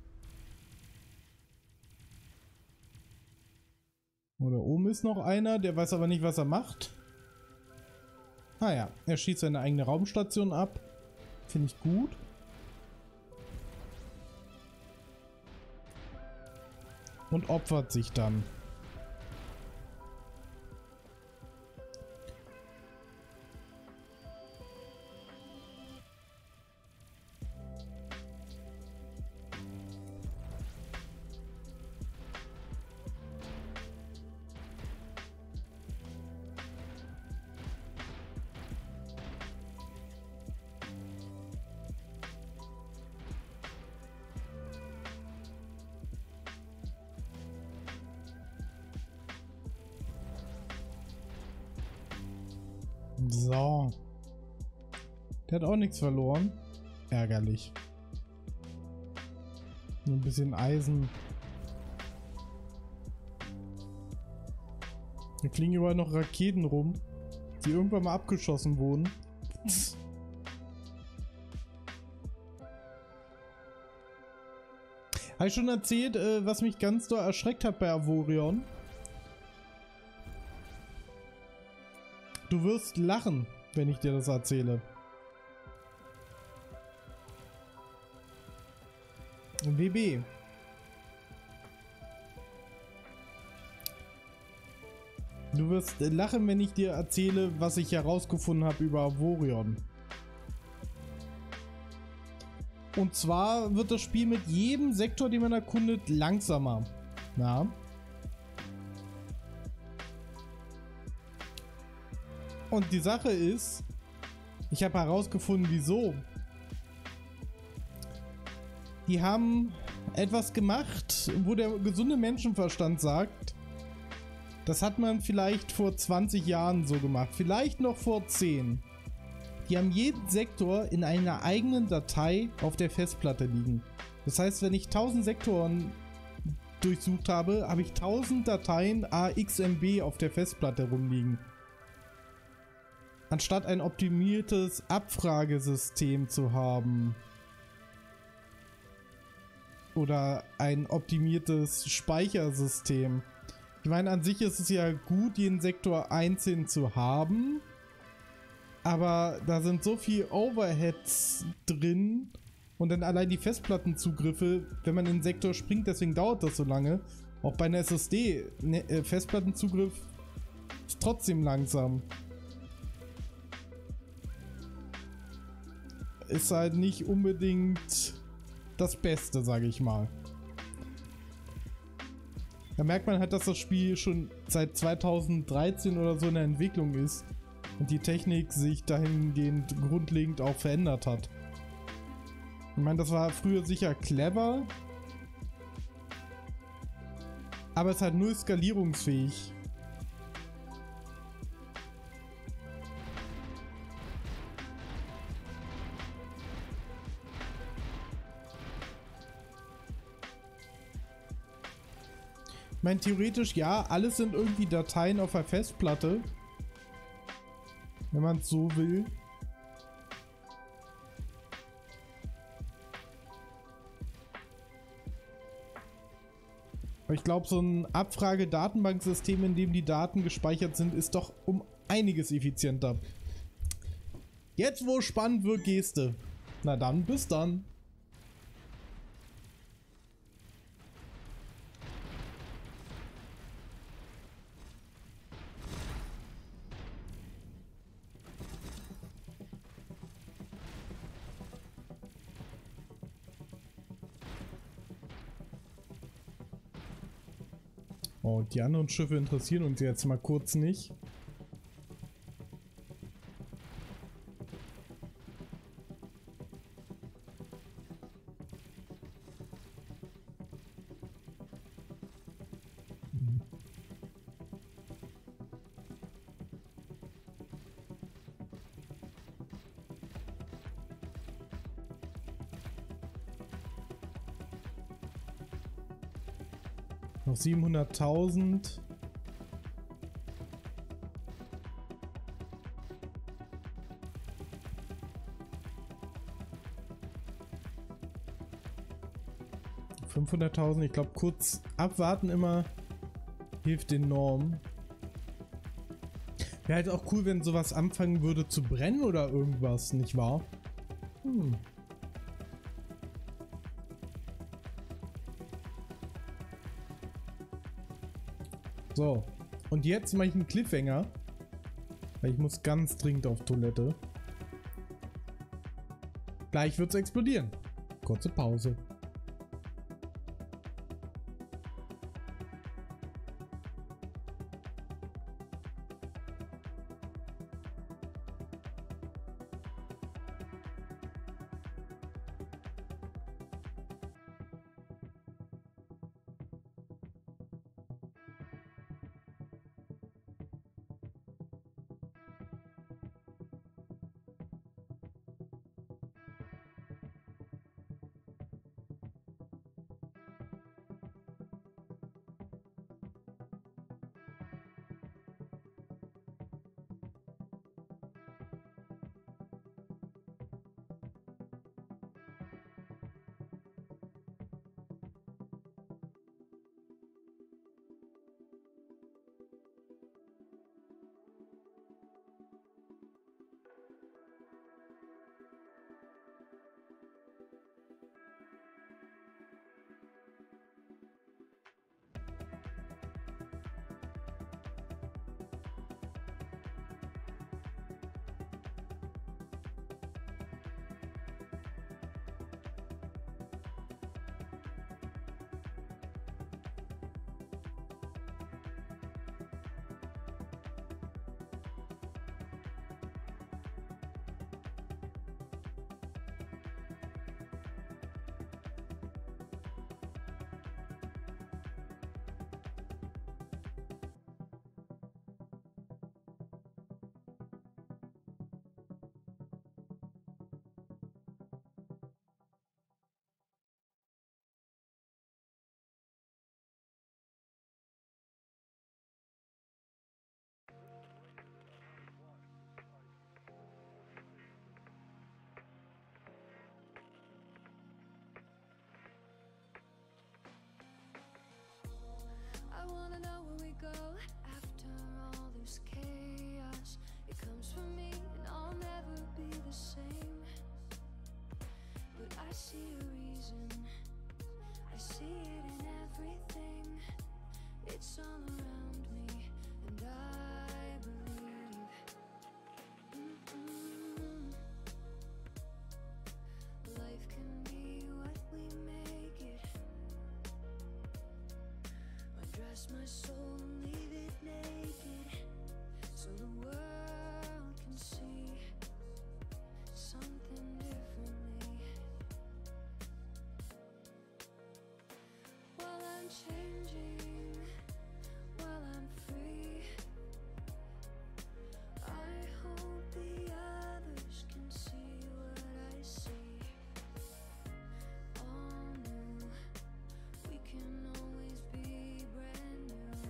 Oder oben ist noch einer, der weiß aber nicht, was er macht. Ah ja, er schießt seine eigene Raumstation ab. Finde ich gut. Und opfert sich dann. So. Der hat auch nichts verloren. Ärgerlich. Nur ein bisschen Eisen. Hier fliegen überall noch Raketen rum, die irgendwann mal abgeschossen wurden. Habe ich schon erzählt, äh, was mich ganz doll erschreckt hat bei Avorion? Du wirst lachen, wenn ich dir das erzähle. W B. Du wirst lachen, wenn ich dir erzähle, was ich herausgefunden habe über Avorion. Und zwar wird das Spiel mit jedem Sektor, den man erkundet, langsamer. Ja. Und die Sache ist, ich habe herausgefunden, wieso. Die haben etwas gemacht, wo der gesunde Menschenverstand sagt, das hat man vielleicht vor zwanzig Jahren so gemacht, vielleicht noch vor zehn. Die haben jeden Sektor in einer eigenen Datei auf der Festplatte liegen. Das heißt, wenn ich tausend Sektoren durchsucht habe, habe ich tausend Dateien A X M B auf der Festplatte rumliegen. Anstatt ein optimiertes Abfragesystem zu haben. Oder ein optimiertes Speichersystem. Ich meine, an sich ist es ja gut, jeden Sektor einzeln zu haben. Aber da sind so viel Overheads drin. Und dann allein die Festplattenzugriffe, wenn man in den Sektor springt, deswegen dauert das so lange. Auch bei einer S S D, ne, äh, Festplattenzugriff ist trotzdem langsam. Ist halt nicht unbedingt das Beste, sage ich mal. Da merkt man halt, dass das Spiel schon seit zweitausenddreizehn oder so in der Entwicklung ist und die Technik sich dahingehend grundlegend auch verändert hat. Ich meine, das war früher sicher clever, aber es ist halt nur skalierungsfähig. Ich meine, theoretisch ja, alles sind irgendwie Dateien auf der Festplatte. Wenn man es so will. Aber ich glaube, so ein Abfrage-Datenbanksystem, in dem die Daten gespeichert sind, ist doch um einiges effizienter. Jetzt, wo spannend wird, Geste. Na dann, bis dann. Oh, die anderen Schiffe interessieren uns jetzt mal kurz nicht. Noch siebenhunderttausend. fünfhunderttausend. Ich glaube, kurz abwarten immer hilft enorm. Wäre halt auch cool, wenn sowas anfangen würde zu brennen oder irgendwas, nicht wahr? Hm. So, und jetzt mache ich einen Cliffhanger, weil ich muss ganz dringend auf Toilette. Gleich wird es explodieren. Kurze Pause. I wanna know where we go after all this chaos. It comes from me and I'll never be the same. But I see a reason, I see it in everything. It's all around me and I believe. Mm-mm. Life can be what we make it. Dress my soul and leave it naked, so the world can see something differently. While I'm changing, while I'm free, I hope the others can see what I see. All new, we can always be brand new.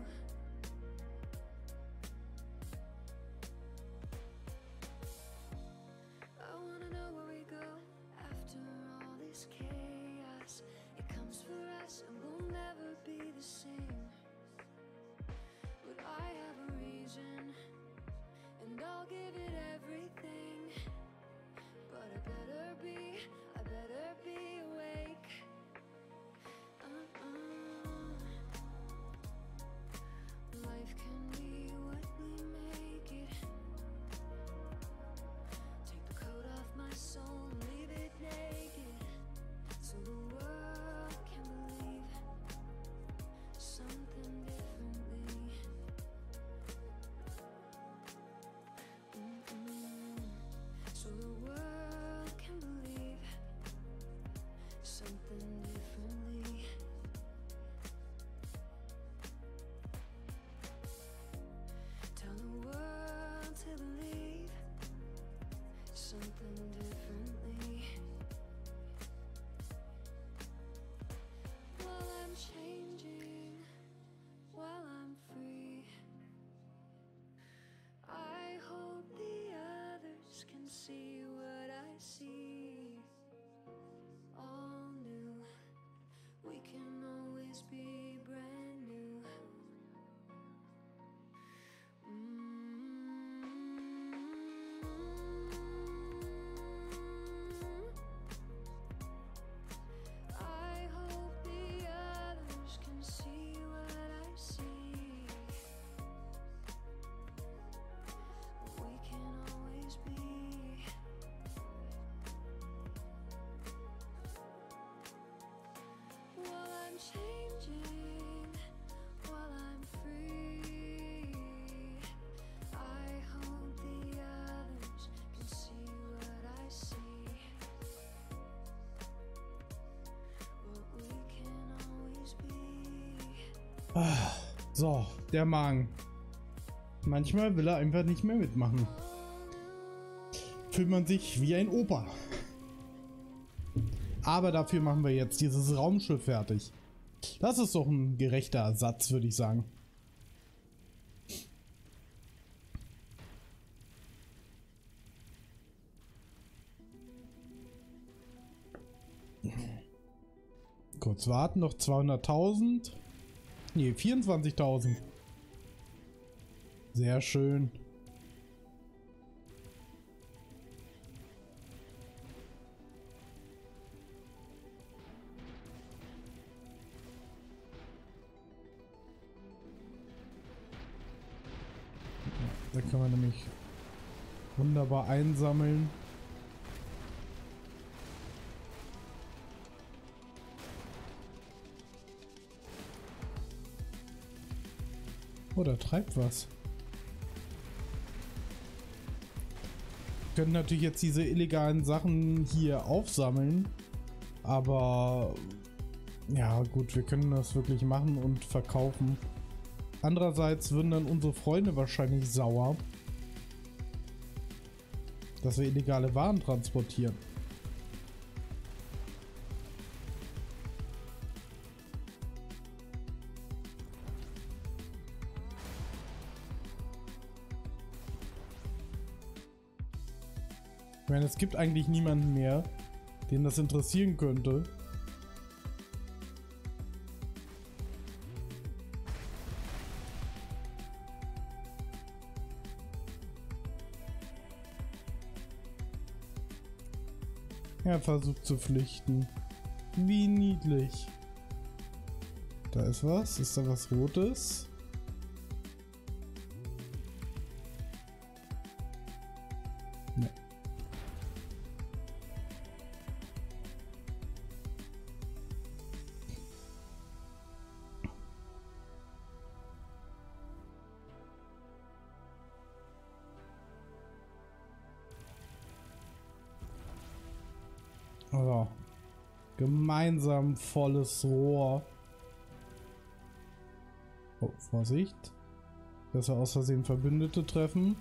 I wanna know where we go after all this chaos. It comes for us and we'll never be the same. But I have a reason and I'll give it everything. But I better be, I better be awake. Uh-uh. Life can be what we make it. Take the coat off my soul and leave it naked, so the world can believe something differently. Mm-mm. So the world can believe something differently. Tell the world to believe something differently. While I'm changing, Ah, so, der Magen. Manchmal will er einfach nicht mehr mitmachen. Fühlt man sich wie ein Opa. Aber dafür machen wir jetzt dieses Raumschiff fertig. Das ist doch ein gerechter Ersatz, würde ich sagen. Kurz warten, noch zweihunderttausend. Ne, vierundzwanzigtausend. Sehr schön. Da kann man nämlich wunderbar einsammeln. Oh, da treibt was. Wir können natürlich jetzt diese illegalen Sachen hier aufsammeln. Aber ja gut, wir können das wirklich machen und verkaufen. Andererseits würden dann unsere Freunde wahrscheinlich sauer, dass wir illegale Waren transportieren. Ich meine, es gibt eigentlich niemanden mehr, den das interessieren könnte. Er versucht zu flüchten. Wie niedlich. Da ist was. Ist da was Rotes? Ne. Also, gemeinsam volles Rohr. Oh, Vorsicht. Besser aus Versehen Verbündete treffen.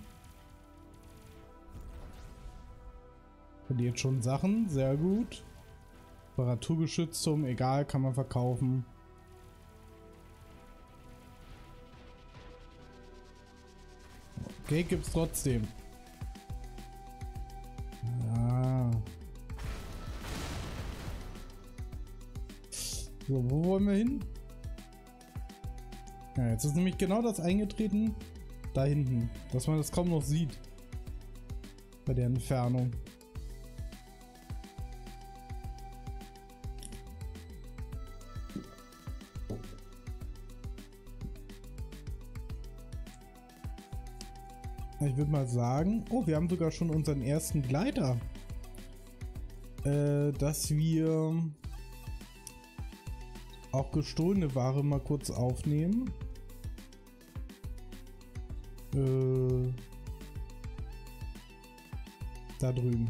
Verliert schon Sachen, sehr gut. Temperaturgeschütztum, egal, kann man verkaufen. Okay, gibt's trotzdem. Ja. So, wo wollen wir hin? Ja, jetzt ist nämlich genau das eingetreten. Da hinten. Dass man das kaum noch sieht. Bei der Entfernung. Ich würde mal sagen... Oh, wir haben sogar schon unseren ersten Gleiter. Äh, dass wir... auch gestohlene Ware mal kurz aufnehmen. Äh, da drüben.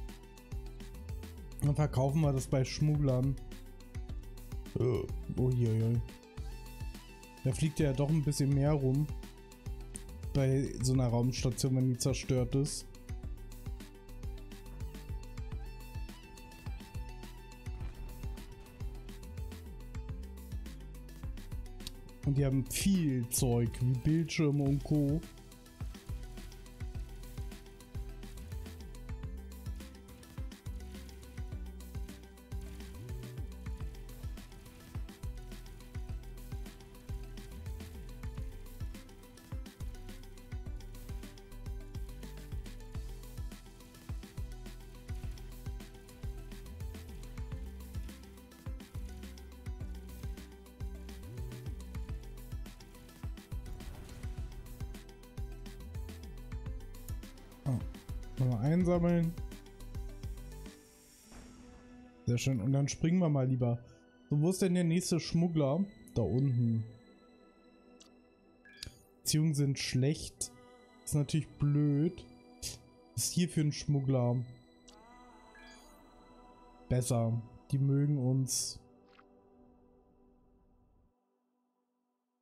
Dann verkaufen wir das bei Schmugglern. Äh, oh je, je. Da fliegt ja doch ein bisschen mehr rum. Bei so einer Raumstation, wenn die zerstört ist. Und die haben viel Zeug, wie Bildschirme und Co. Mal einsammeln. Sehr schön. Und dann springen wir mal lieber. So, wo ist denn der nächste Schmuggler? Da unten. Beziehungen sind schlecht. Ist natürlich blöd. Was ist hier für ein Schmuggler? Besser. Die mögen uns.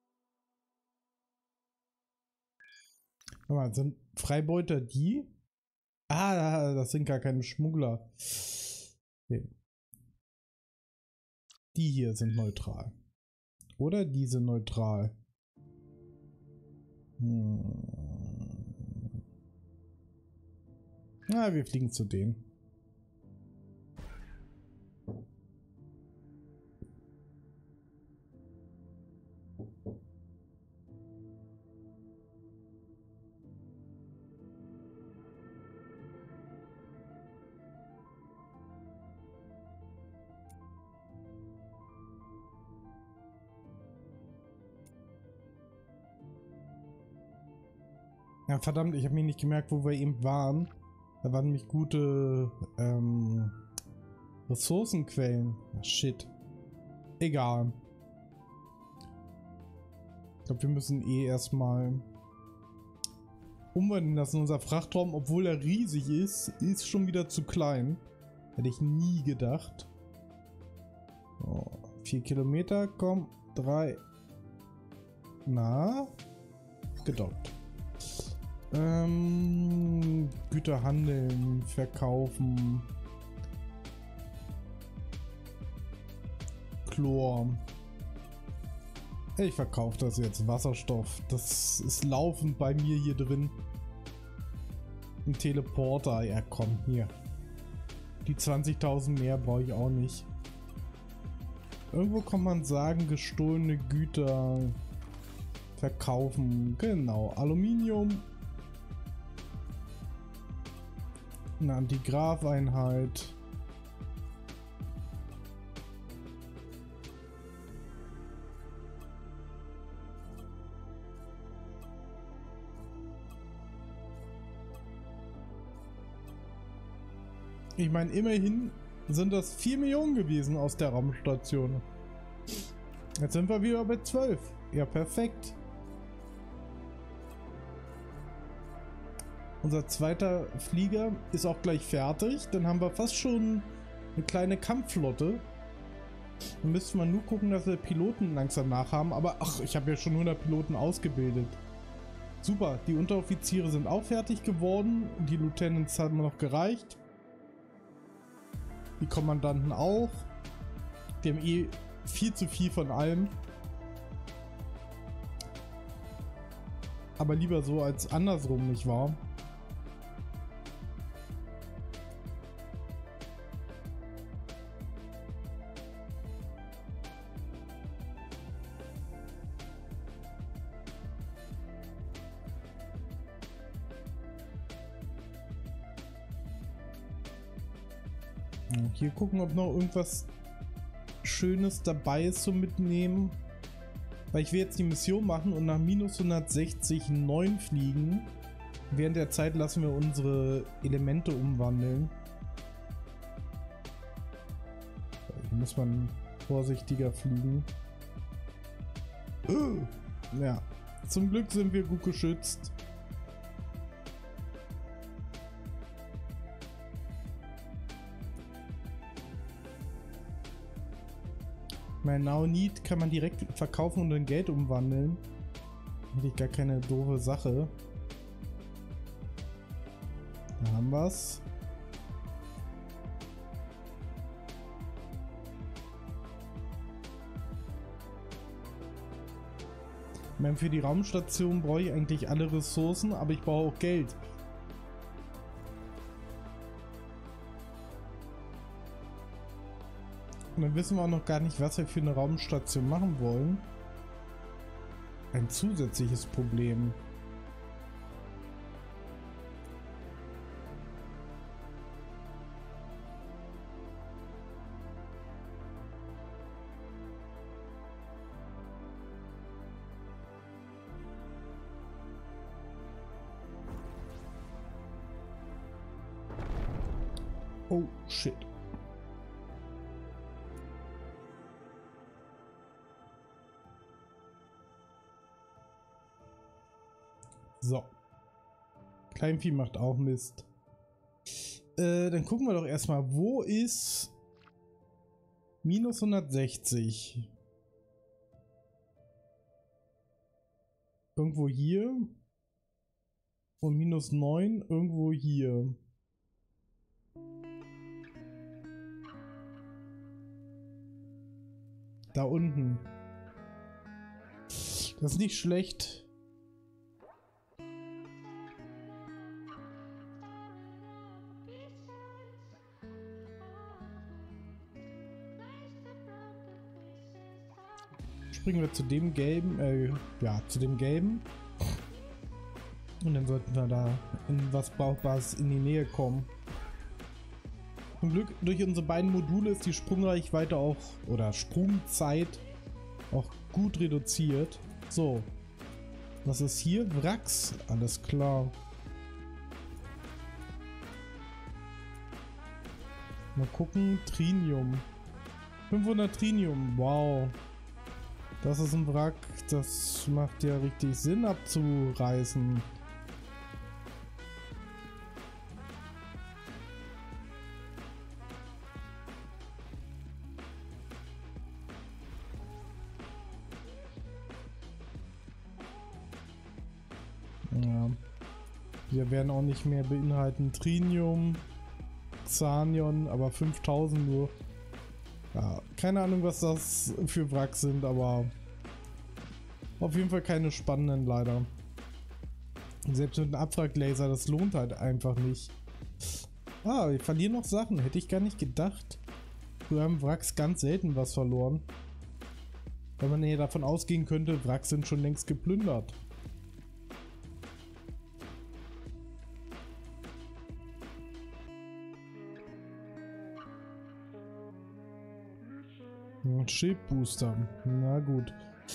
Mal, sind Freibeuter die? Ah, das sind gar keine Schmuggler. Okay. Die hier sind neutral. Oder diese neutral. Hm. Na, wir fliegen zu denen. Ja, verdammt, ich habe mir nicht gemerkt, wo wir eben waren. Da waren nämlich gute ähm, Ressourcenquellen. Ach, shit. Egal. Ich glaube, wir müssen eh erstmal umwandeln lassen. Unser Frachtraum, obwohl er riesig ist, ist schon wieder zu klein. Hätte ich nie gedacht. Oh, vier Kilometer, komm. Drei. Na? Gedockt. Ähm, Güter handeln, verkaufen. Chlor. Ich verkaufe das jetzt. Wasserstoff. Das ist laufend bei mir hier drin. Ein Teleporter. Ja, komm, hier. Die zwanzigtausend mehr brauche ich auch nicht. Irgendwo kann man sagen, gestohlene Güter verkaufen. Genau. Aluminium. Eine Antigraf-Einheit. Ich meine, immerhin sind das vier Millionen gewesen aus der Raumstation. Jetzt sind wir wieder bei zwölf. Ja, perfekt. Unser zweiter Flieger ist auch gleich fertig. Dann haben wir fast schon eine kleine Kampfflotte. Dann müsste man nur gucken, dass wir Piloten langsam nachhaben. Aber ach, ich habe ja schon hundert Piloten ausgebildet. Super, die Unteroffiziere sind auch fertig geworden. Die Lieutenants haben noch gereicht. Die Kommandanten auch. Die haben eh viel zu viel von allem. Aber lieber so als andersrum, nicht wahr? Hier gucken, ob noch irgendwas Schönes dabei ist zum Mitnehmen. Weil ich will jetzt die Mission machen und nach minus hundertsechzig neun fliegen. Während der Zeit lassen wir unsere Elemente umwandeln. Hier muss man vorsichtiger fliegen. Ja, zum Glück sind wir gut geschützt. Mein Now Need kann man direkt verkaufen und in Geld umwandeln. Eigentlich gar keine doofe Sache. Da haben wir's. Ich meine, für die Raumstation brauche ich eigentlich alle Ressourcen, aber ich brauche auch Geld. Und dann wissen wir auch noch gar nicht, was wir für eine Raumstation machen wollen. Ein zusätzliches Problem. Oh, shit. So. Kleinvieh macht auch Mist. Äh, dann gucken wir doch erstmal, wo ist minus hundertsechzig? Irgendwo hier. Und minus neun irgendwo hier. Da unten. Das ist nicht schlecht. Springen wir zu dem gelben, äh, ja, zu dem gelben. Und dann sollten wir da in was Brauchbares in die Nähe kommen. Zum Glück, durch unsere beiden Module ist die Sprungreichweite auch, oder Sprungzeit auch gut reduziert. So. Was ist hier? Wracks. Alles klar. Mal gucken. Trinium. fünfhundert Trinium. Wow. Das ist ein Wrack. Das macht ja richtig Sinn abzureißen. Ja. Wir werden auch nicht mehr beinhalten Trinium, Xanion, aber fünftausend nur. Ja, keine Ahnung, was das für Wracks sind, aber auf jeden Fall keine spannenden leider. Selbst mit einem Abwrack-Laser, das lohnt halt einfach nicht. Ah, wir verlieren noch Sachen, hätte ich gar nicht gedacht. Wir haben Wracks ganz selten was verloren. Weil man ja davon ausgehen könnte, Wracks sind schon längst geplündert. Schildbooster. Na gut.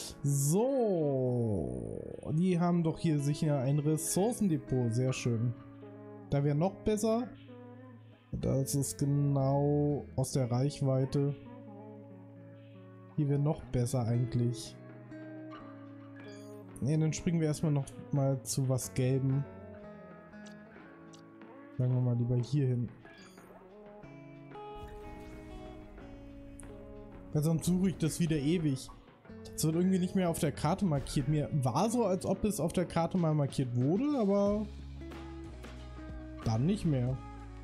So. Die haben doch hier sicher ein Ressourcendepot. Sehr schön. Da wäre noch besser. Das ist genau aus der Reichweite. Hier wäre noch besser eigentlich. Ne, dann springen wir erstmal noch mal zu was Gelbem. Sagen wir mal lieber hier hin. Weil sonst suche ich das wieder ewig. Es wird irgendwie nicht mehr auf der Karte markiert. Mir war so, als ob es auf der Karte mal markiert wurde, aber dann nicht mehr.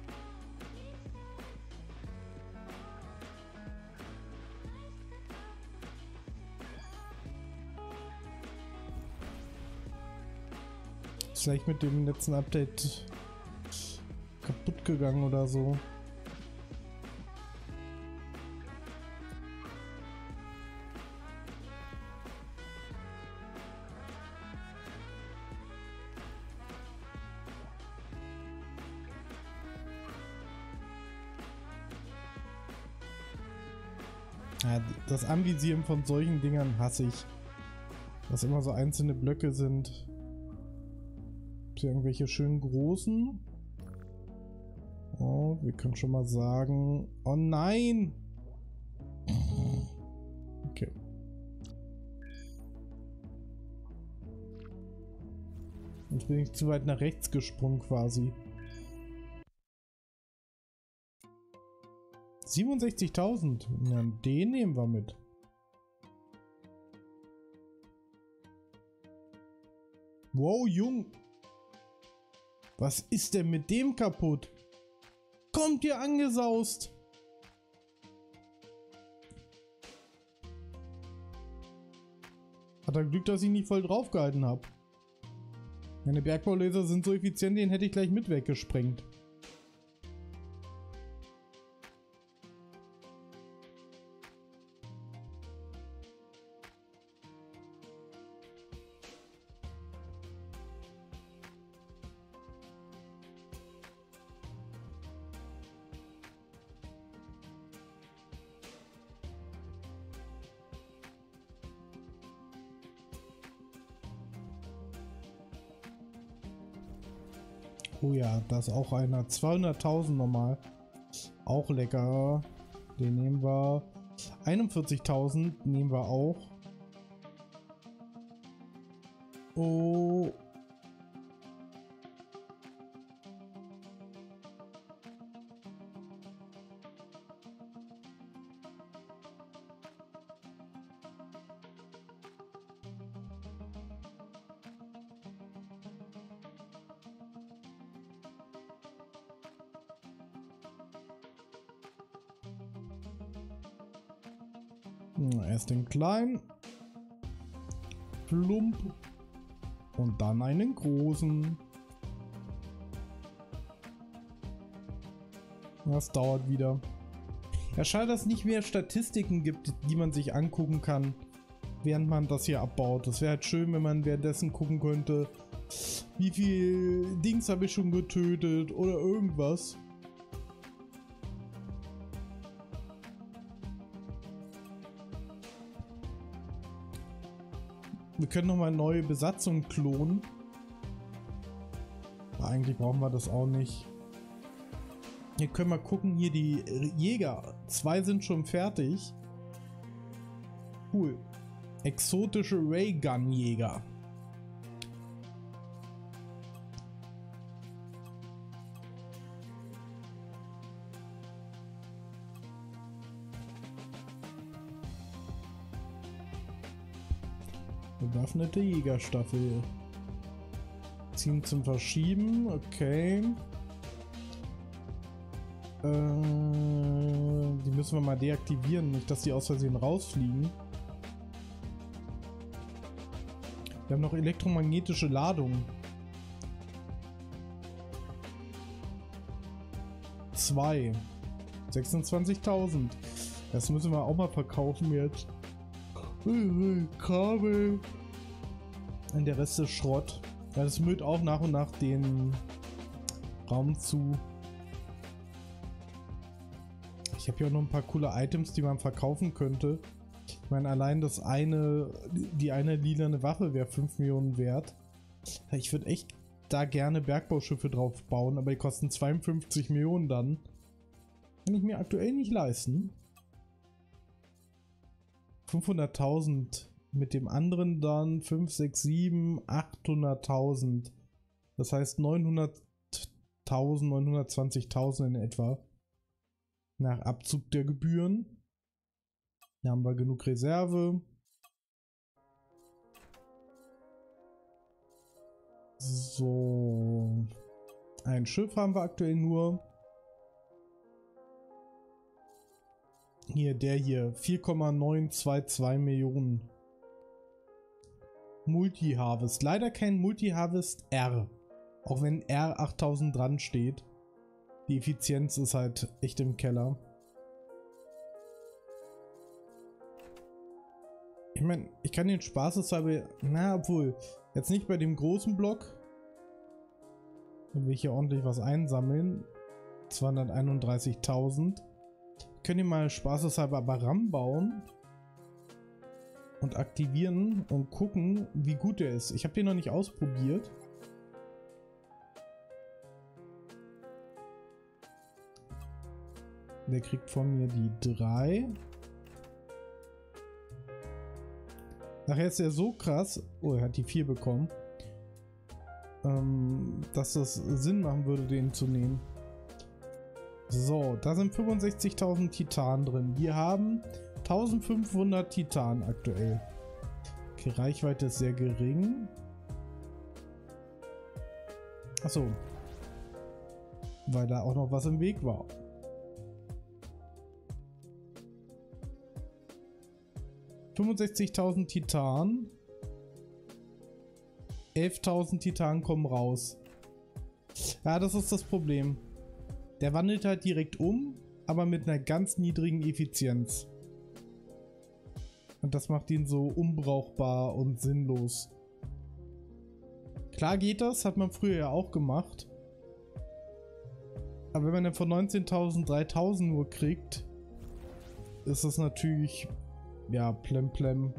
Ist vielleicht mit dem letzten Update kaputt gegangen oder so. Ja, das Anvisieren von solchen Dingern hasse ich. Dass immer so einzelne Blöcke sind. Hier irgendwelche schönen großen. Oh, wir können schon mal sagen. Oh nein! Okay. Jetzt bin ich zu weit nach rechts gesprungen quasi. siebenundsechzigtausend. Na, den nehmen wir mit. Wow, Jung. Was ist denn mit dem kaputt? Kommt ihr angesaust? Hat er Glück, dass ich nicht voll drauf gehalten habe. Meine Bergbaulaser sind so effizient, den hätte ich gleich mit weggesprengt. Oh ja, da ist auch einer. zweihunderttausend normal. Auch lecker. Den nehmen wir. einundvierzigtausend nehmen wir auch. Oh. Erst den kleinen. Plump. Und dann einen großen. Das dauert wieder. Ja, schade, dass es nicht mehr Statistiken gibt, die man sich angucken kann, während man das hier abbaut. Das wäre halt schön, wenn man währenddessen gucken könnte, wie viel Dings habe ich schon getötet oder irgendwas. Wir können nochmal neue Besatzung klonen. Aber eigentlich brauchen wir das auch nicht. Hier können wir gucken, hier die Jäger. Zwei sind schon fertig. Cool. Exotische Raygun-Jäger. Bewaffnete Jägerstaffel. Ziehen zum Verschieben. Okay. Äh, die müssen wir mal deaktivieren, nicht dass die aus Versehen rausfliegen. Wir haben noch elektromagnetische Ladung. Zwei. sechsundzwanzigtausend. Das müssen wir auch mal verkaufen jetzt. Kabel. Und der Rest ist Schrott. Ja, das müllt auch nach und nach den Raum zu. Ich habe hier auch noch ein paar coole Items, die man verkaufen könnte. Ich meine, allein das eine, die eine lilane Waffe wäre fünf Millionen wert. Ich würde echt da gerne Bergbauschiffe drauf bauen, aber die kosten zweiundfünfzig Millionen dann. Kann ich mir aktuell nicht leisten. fünfhunderttausend mit dem anderen dann fünf, sechs, sieben, achthunderttausend. Das heißt neunhunderttausend, neunhundertzwanzigtausend in etwa. Nach Abzug der Gebühren. Hier haben wir genug Reserve. So. Ein Schiff haben wir aktuell nur. Hier, der hier. vier Komma neunhundertzweiundzwanzig Millionen. Multi-Harvest. Leider kein Multi-Harvest R. Auch wenn R achttausend dran steht. Die Effizienz ist halt echt im Keller. Ich meine, ich kann den Spaßeshalber... Na, obwohl. Jetzt nicht bei dem großen Block. Dann will ich hier ordentlich was einsammeln. zweihunderteinunddreißigtausend. Ich kann den mal spaßeshalber aber ranbauen. Und aktivieren und gucken, wie gut der ist. Ich habe den noch nicht ausprobiert. Der kriegt von mir die drei. Nachher ist er so krass. Oh, er hat die vier bekommen. Ähm, dass das Sinn machen würde, den zu nehmen. So, da sind fünfundsechzigtausend Titan drin. Wir haben eintausendfünfhundert Titan aktuell. Okay, Reichweite ist sehr gering. Achso. Weil da auch noch was im Weg war. fünfundsechzigtausend Titan. elftausend Titan kommen raus. Ja, das ist das Problem. Der wandelt halt direkt um, aber mit einer ganz niedrigen Effizienz. Und das macht ihn so unbrauchbar und sinnlos. Klar geht das, hat man früher ja auch gemacht. Aber wenn man dann von neunzehntausend dreitausend nur kriegt, ist das natürlich... Ja, plemplem.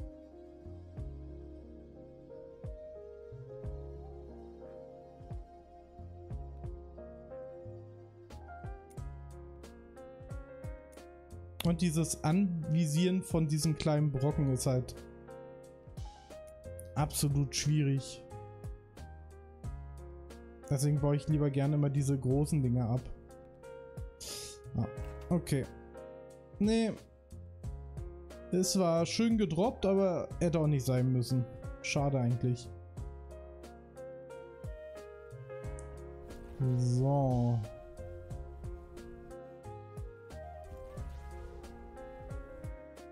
Und dieses Anvisieren von diesen kleinen Brocken ist halt absolut schwierig. Deswegen baue ich lieber gerne immer diese großen Dinger ab. Ah, okay. Nee. Es war schön gedroppt, aber hätte auch nicht sein müssen. Schade eigentlich. So.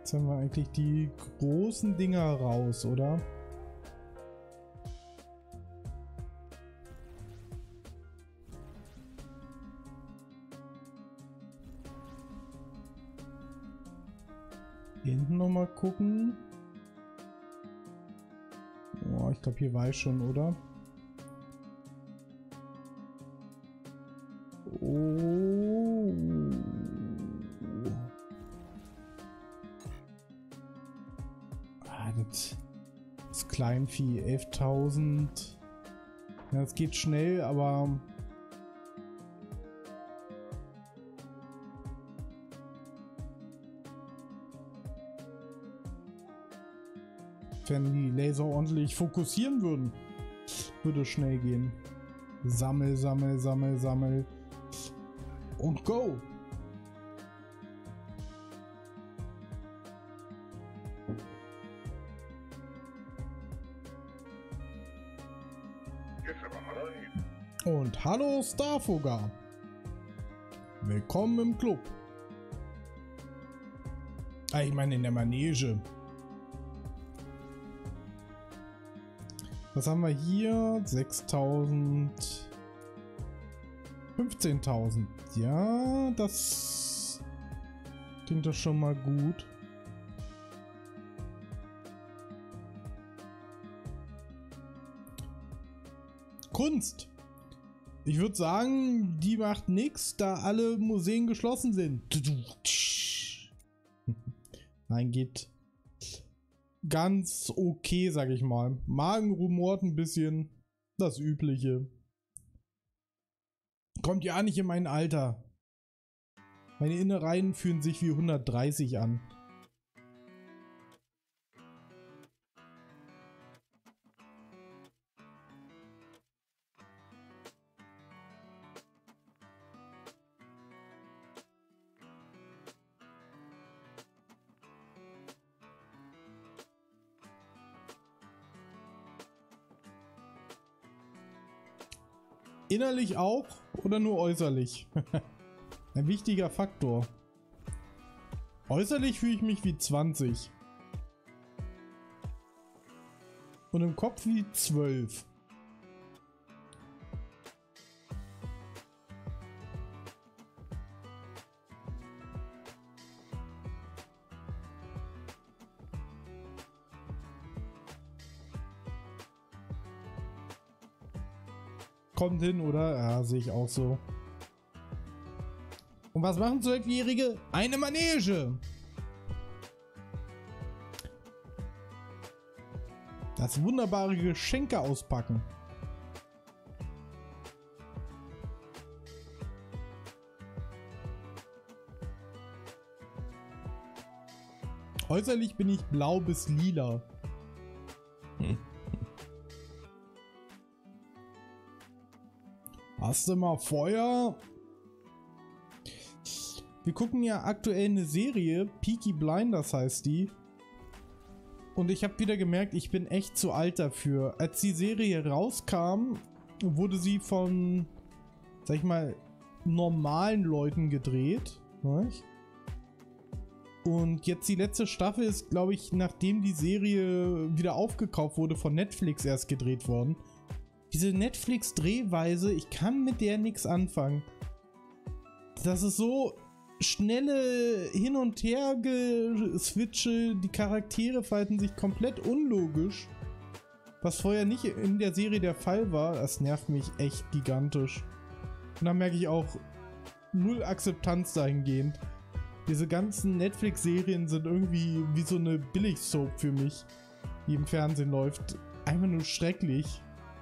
Jetzt haben wir eigentlich die großen Dinger raus, oder? Hier hinten nochmal gucken. Oh, ich glaube, hier war ich schon, oder? Oh. Ah, das, das Kleinvieh, elftausend. Ja, das geht schnell, aber... Wenn die Laser ordentlich fokussieren würden, würde es schnell gehen. Sammel, sammel, sammel, sammel. Und go! Jetzt aber mal rein. Und hallo Starfoger! Willkommen im Club. Ah, ich meine in der Manege. Was haben wir hier? sechstausend. fünfzehntausend. Ja, das klingt doch schon mal gut. Kunst. Ich würde sagen, die macht nichts, da alle Museen geschlossen sind. Nein, geht ganz okay, sag ich mal. Magen rumort ein bisschen. Das Übliche. Kommt ja nicht in mein Alter. Meine Innereien fühlen sich wie hundertdreißig an. Innerlich auch oder nur äußerlich? Ein wichtiger Faktor. Äußerlich fühle ich mich wie zwanzig. Und im Kopf wie zwölf. Kommt hin, oder? Ja, sehe ich auch so. Und was machen Zwölfjährige? Eine Manege! Das wunderbare Geschenke auspacken. Äußerlich bin ich blau bis lila. Hm. Hast du mal Feuer? Wir gucken ja aktuell eine Serie, Peaky Blinders heißt die. Und ich habe wieder gemerkt, ich bin echt zu alt dafür. Als die Serie rauskam, wurde sie von, sag ich mal, normalen Leuten gedreht. Nicht? Und jetzt die letzte Staffel ist, glaube ich, nachdem die Serie wieder aufgekauft wurde, von Netflix erst gedreht worden. Diese Netflix-Drehweise, ich kann mit der nichts anfangen. Das ist so schnelle Hin- und Her-Switche, die Charaktere verhalten sich komplett unlogisch. Was vorher nicht in der Serie der Fall war, das nervt mich echt gigantisch. Und da merke ich auch null Akzeptanz dahingehend. Diese ganzen Netflix-Serien sind irgendwie wie so eine Billig-Soap für mich, die im Fernsehen läuft. Einfach nur schrecklich.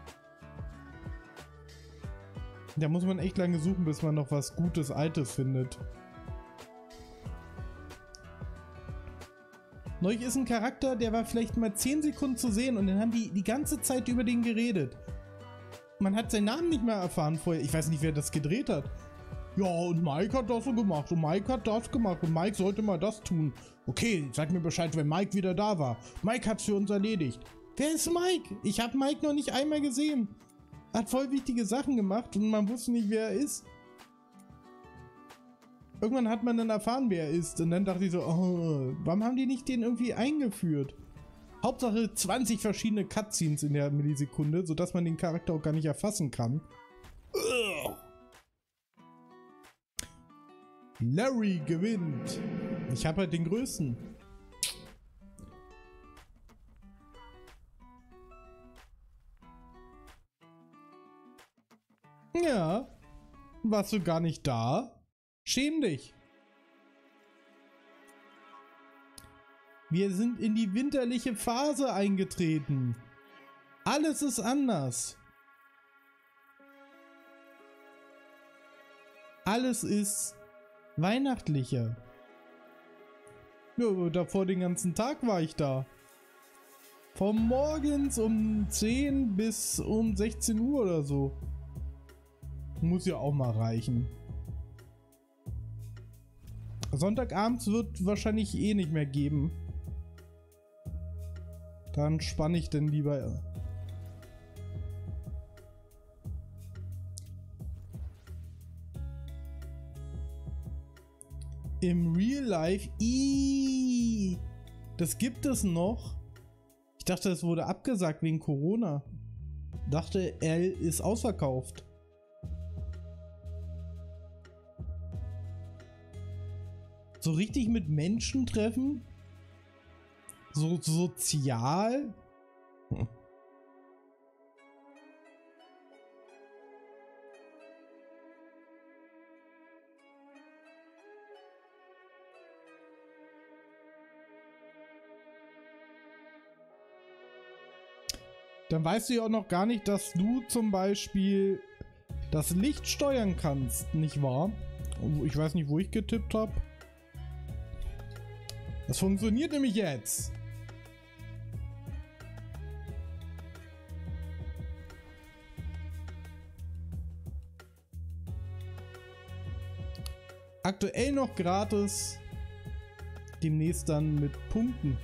Da muss man echt lange suchen, bis man noch was Gutes, Altes findet. Neulich ist ein Charakter, der war vielleicht mal zehn Sekunden zu sehen und dann haben die die ganze Zeit über den geredet. Man hat seinen Namen nicht mehr erfahren vorher. Ich weiß nicht, wer das gedreht hat. Ja, und Mike hat das so gemacht und Mike hat das gemacht und Mike sollte mal das tun. Okay, sag mir Bescheid, wenn Mike wieder da war. Mike hat's für uns erledigt. Wer ist Mike? Ich habe Mike noch nicht einmal gesehen. Hat voll wichtige Sachen gemacht und man wusste nicht, wer er ist. irgendwann hat man dann erfahren, wer er ist. Und dann dachte ich so, oh, warum haben die nicht den irgendwie eingeführt? Hauptsache zwanzig verschiedene Cutscenes in der Millisekunde, sodass man den Charakter auch gar nicht erfassen kann. Ugh. Larry gewinnt. Ich habe halt den größten. Ja, warst du gar nicht da? Schäm dich. Wir sind in die winterliche Phase eingetreten. Alles ist anders. Alles ist weihnachtlicher. Ja, davor den ganzen Tag war ich da. Von morgens um zehn bis um sechzehn Uhr oder so. Muss ja auch mal reichen. Sonntagabends wird wahrscheinlich eh nicht mehr geben. Dann spanne ich denn lieber. Im Real Life. Iiii, das gibt es noch. Ich dachte, es wurde abgesagt wegen Corona. Dachte, L ist ausverkauft. So richtig mit Menschen treffen? So sozial? Hm. Dann weißt du ja auch noch gar nicht, dass du zum Beispiel das Licht steuern kannst, nicht wahr? Ich weiß nicht, wo ich getippt habe. Das funktioniert nämlich jetzt. Aktuell noch gratis. Demnächst dann mit Punkten.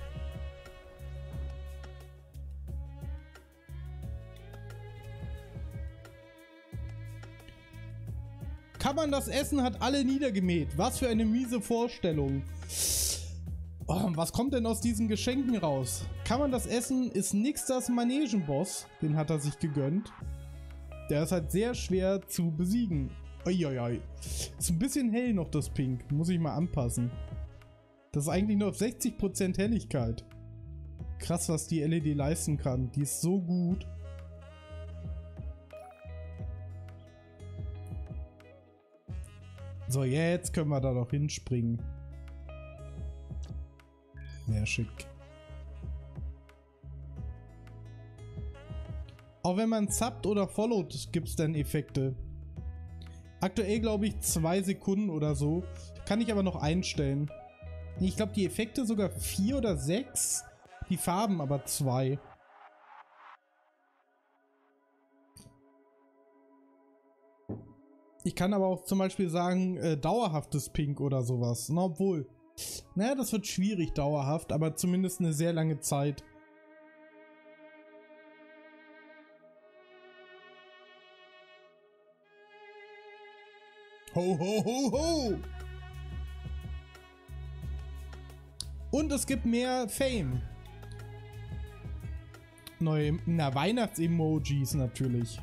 Kann man das essen, hat alle niedergemäht. Was für eine miese Vorstellung. Oh, was kommt denn aus diesen Geschenken raus? Kann man das essen? Ist nix das Manegenboss. Den hat er sich gegönnt. Der ist halt sehr schwer zu besiegen. Uiuiui. Ist ein bisschen hell noch das Pink. Muss ich mal anpassen. Das ist eigentlich nur auf sechzig Prozent Helligkeit. Krass, was die L E D leisten kann. Die ist so gut. So, jetzt können wir da doch hinspringen. Sehr schick. Auch wenn man zappt oder followt, gibt es dann Effekte. Aktuell glaube ich zwei Sekunden oder so. Kann ich aber noch einstellen. Ich glaube die Effekte sogar vier oder sechs. Die Farben aber zwei. Ich kann aber auch zum Beispiel sagen, äh, dauerhaftes Pink oder sowas. Na, obwohl. Naja, das wird schwierig dauerhaft, aber zumindest eine sehr lange Zeit. Ho, ho, ho, ho! Und es gibt mehr Fame. Neue, na, Weihnachts-Emojis natürlich.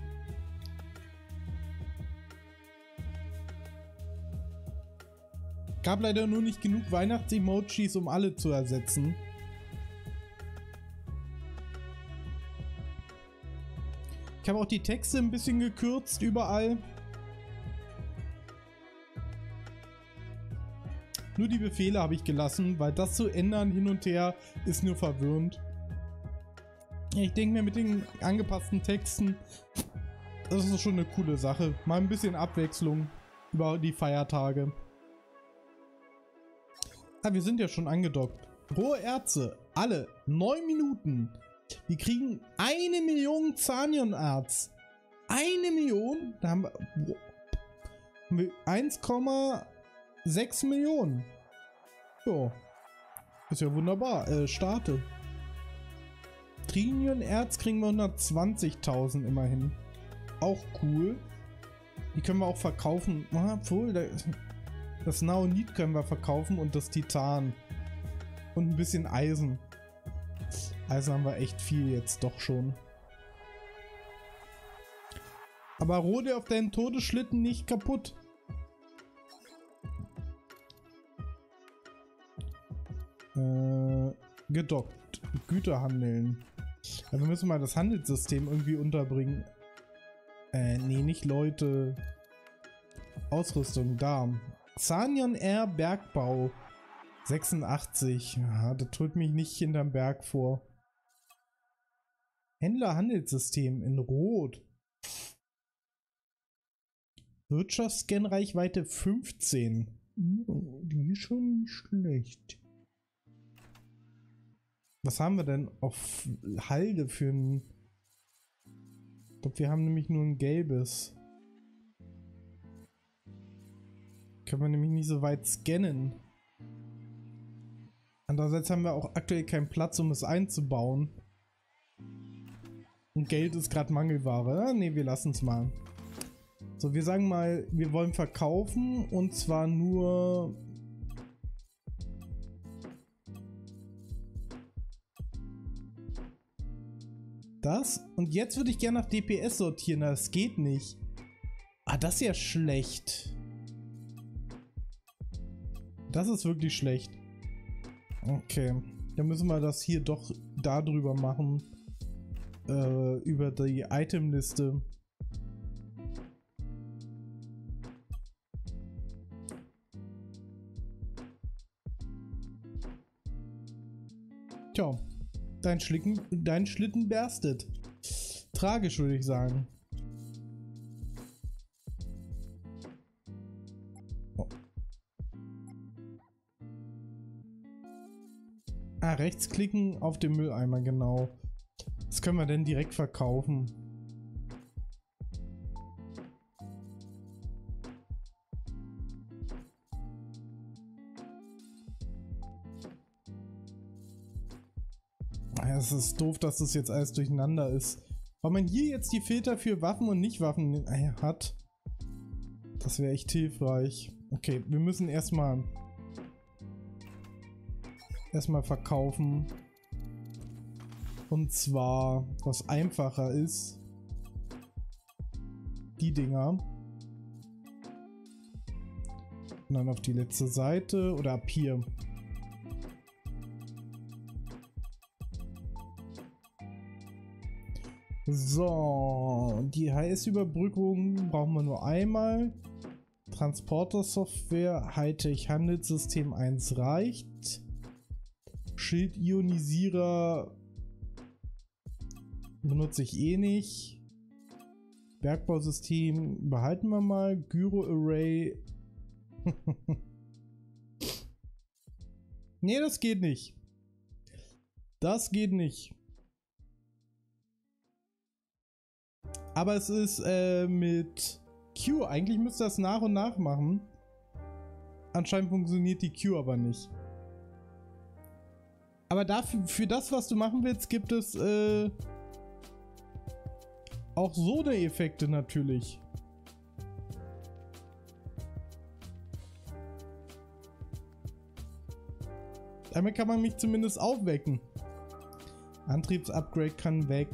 Gab leider nur nicht genug Weihnachts-Emojis, um alle zu ersetzen. Ich habe auch die Texte ein bisschen gekürzt überall. Nur die Befehle habe ich gelassen, weil das zu ändern hin und her ist nur verwirrend. Ich denke mir mit den angepassten Texten, das ist schon eine coole Sache. Mal ein bisschen Abwechslung über die Feiertage. Ah, wir sind ja schon angedockt. Rohe Erze, alle neun Minuten. Wir kriegen eine Million Zanion-Erz. Eine Million? Da haben wir eins Komma sechs Millionen. Jo. Ist ja wunderbar. Äh, starte. Trinion-Erz kriegen wir hundertzwanzigtausend immerhin. Auch cool. Die können wir auch verkaufen. Ah, obwohl, da Das Naonit können wir verkaufen und das Titan. Und ein bisschen Eisen. Eisen haben wir echt viel jetzt doch schon. Aber roh dir auf deinen Todesschlitten nicht kaputt. Äh, gedockt. Güter handeln. Ja, wir müssen mal das Handelssystem irgendwie unterbringen. Äh, nee, nicht Leute. Ausrüstung, da. Xanion Air Bergbau. sechsundachtzig. Ja, das tut mich nicht hinterm Berg vor. Händler Handelssystem in Rot. Wirtschaftsscan-Reichweite fünfzehn. Die ist schon nicht schlecht. Was haben wir denn auf Halde für ein... Ich glaube, wir haben nämlich nur ein gelbes. Können wir nämlich nicht so weit scannen. Andererseits haben wir auch aktuell keinen Platz, um es einzubauen. Und Geld ist gerade Mangelware. Ah, ne, wir lassen es mal. So, wir sagen mal, wir wollen verkaufen und zwar nur... Das. Und jetzt würde ich gerne nach D P S sortieren. Das geht nicht. Ah, das ist ja schlecht. Das ist wirklich schlecht. Okay. Dann müssen wir das hier doch darüber machen. Äh, über die Itemliste. Tja. Dein Schlitten, dein Schlitten berstet. Tragisch, würde ich sagen. Oh. Ah, rechtsklicken auf dem Mülleimer, genau. Das können wir denn direkt verkaufen. Es ist doof, dass das jetzt alles durcheinander ist. Weil man hier jetzt die Filter für Waffen und Nicht-Waffen hat. Das wäre echt hilfreich. Okay, wir müssen erstmal erstmal verkaufen. Und zwar, was einfacher ist. Die Dinger. Und dann auf die letzte Seite oder ab hier. So, die H S-Überbrückung brauchen wir nur einmal. Transporter-Software, Hightech Handelssystem eins reicht. Schildionisierer benutze ich eh nicht. Bergbausystem behalten wir mal. Gyro-Array. Nee, das geht nicht. Das geht nicht. Aber es ist äh, mit Q. Eigentlich müsste das nach und nach machen. Anscheinend funktioniert die Q aber nicht. Aber dafür, für das, was du machen willst, gibt es äh, auch so eine Effekte natürlich. Damit kann man mich zumindest aufwecken. Antriebsupgrade kann weg.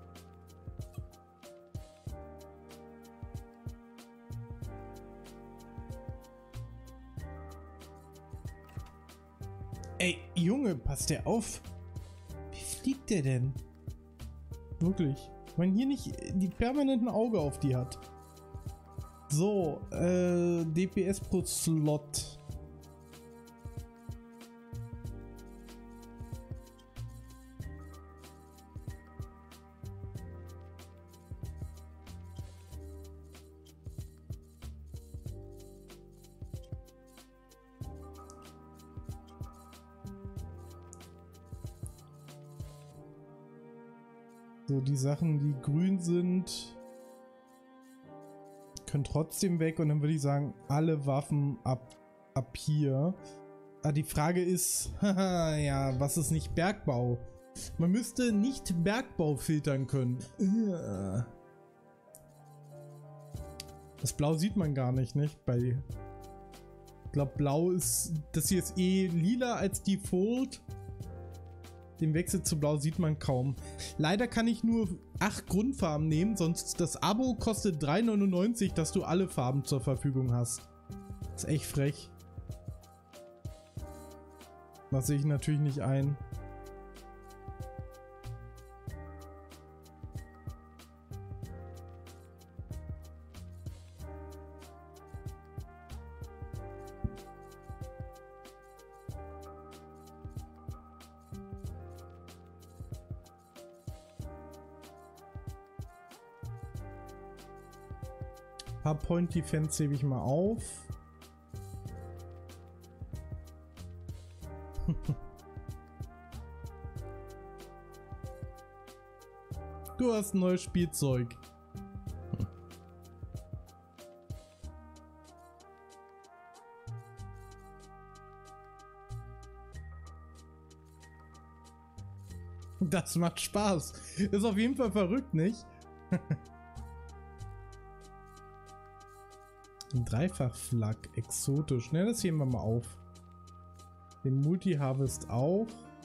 Ey, Junge, passt der auf? Wie fliegt der denn? Wirklich. Wenn hier nicht die permanenten Auge auf die hat. So, äh, D P S pro Slot. So, die Sachen, die grün sind, können trotzdem weg und dann würde ich sagen, alle Waffen ab, ab hier. Ah, die Frage ist, haha, ja, was ist nicht Bergbau? Man müsste nicht Bergbau filtern können. Das Blau sieht man gar nicht, nicht? Bei Ich glaube, blau ist... Das hier ist eh lila als Default. Den Wechsel zu blau sieht man kaum. Leider kann ich nur acht Grundfarben nehmen, sonst das Abo kostet drei neunundneunzig, dass du alle Farben zur Verfügung hast. Ist echt frech. Das sehe ich natürlich nicht ein. Point Defense hebe ich mal auf. Du hast ein neues Spielzeug. Das macht Spaß. Ist auf jeden Fall verrückt, nicht? Ein Dreifach-Flak, exotisch. Ne, das heben wir mal auf. Den Multi-Harvest auch.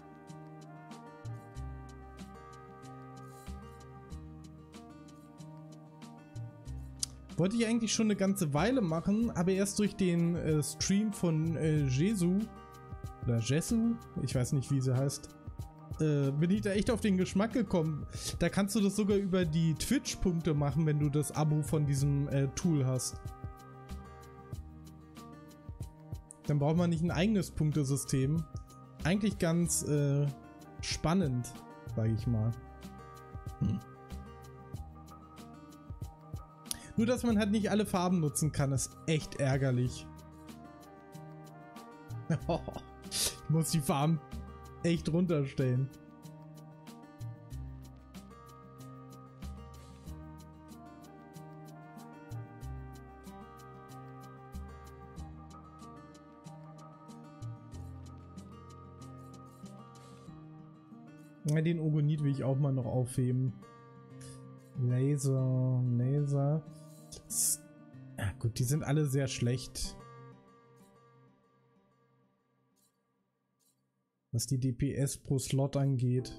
Wollte ich eigentlich schon eine ganze Weile machen, aber erst durch den äh, Stream von äh, Jesu oder Jesu, ich weiß nicht, wie sie heißt, äh, bin ich da echt auf den Geschmack gekommen. Da kannst du das sogar über die Twitch-Punkte machen, wenn du das Abo von diesem äh, Tool hast. Dann braucht man nicht ein eigenes Punktesystem. Eigentlich ganz äh, spannend, sage ich mal. Hm. Nur, dass man halt nicht alle Farben nutzen kann, ist echt ärgerlich. Ich muss die Farben echt runterstellen. Den Ogonit will ich auch mal noch aufheben. Laser, Laser. Ja gut, die sind alle sehr schlecht. Was die D P S pro Slot angeht.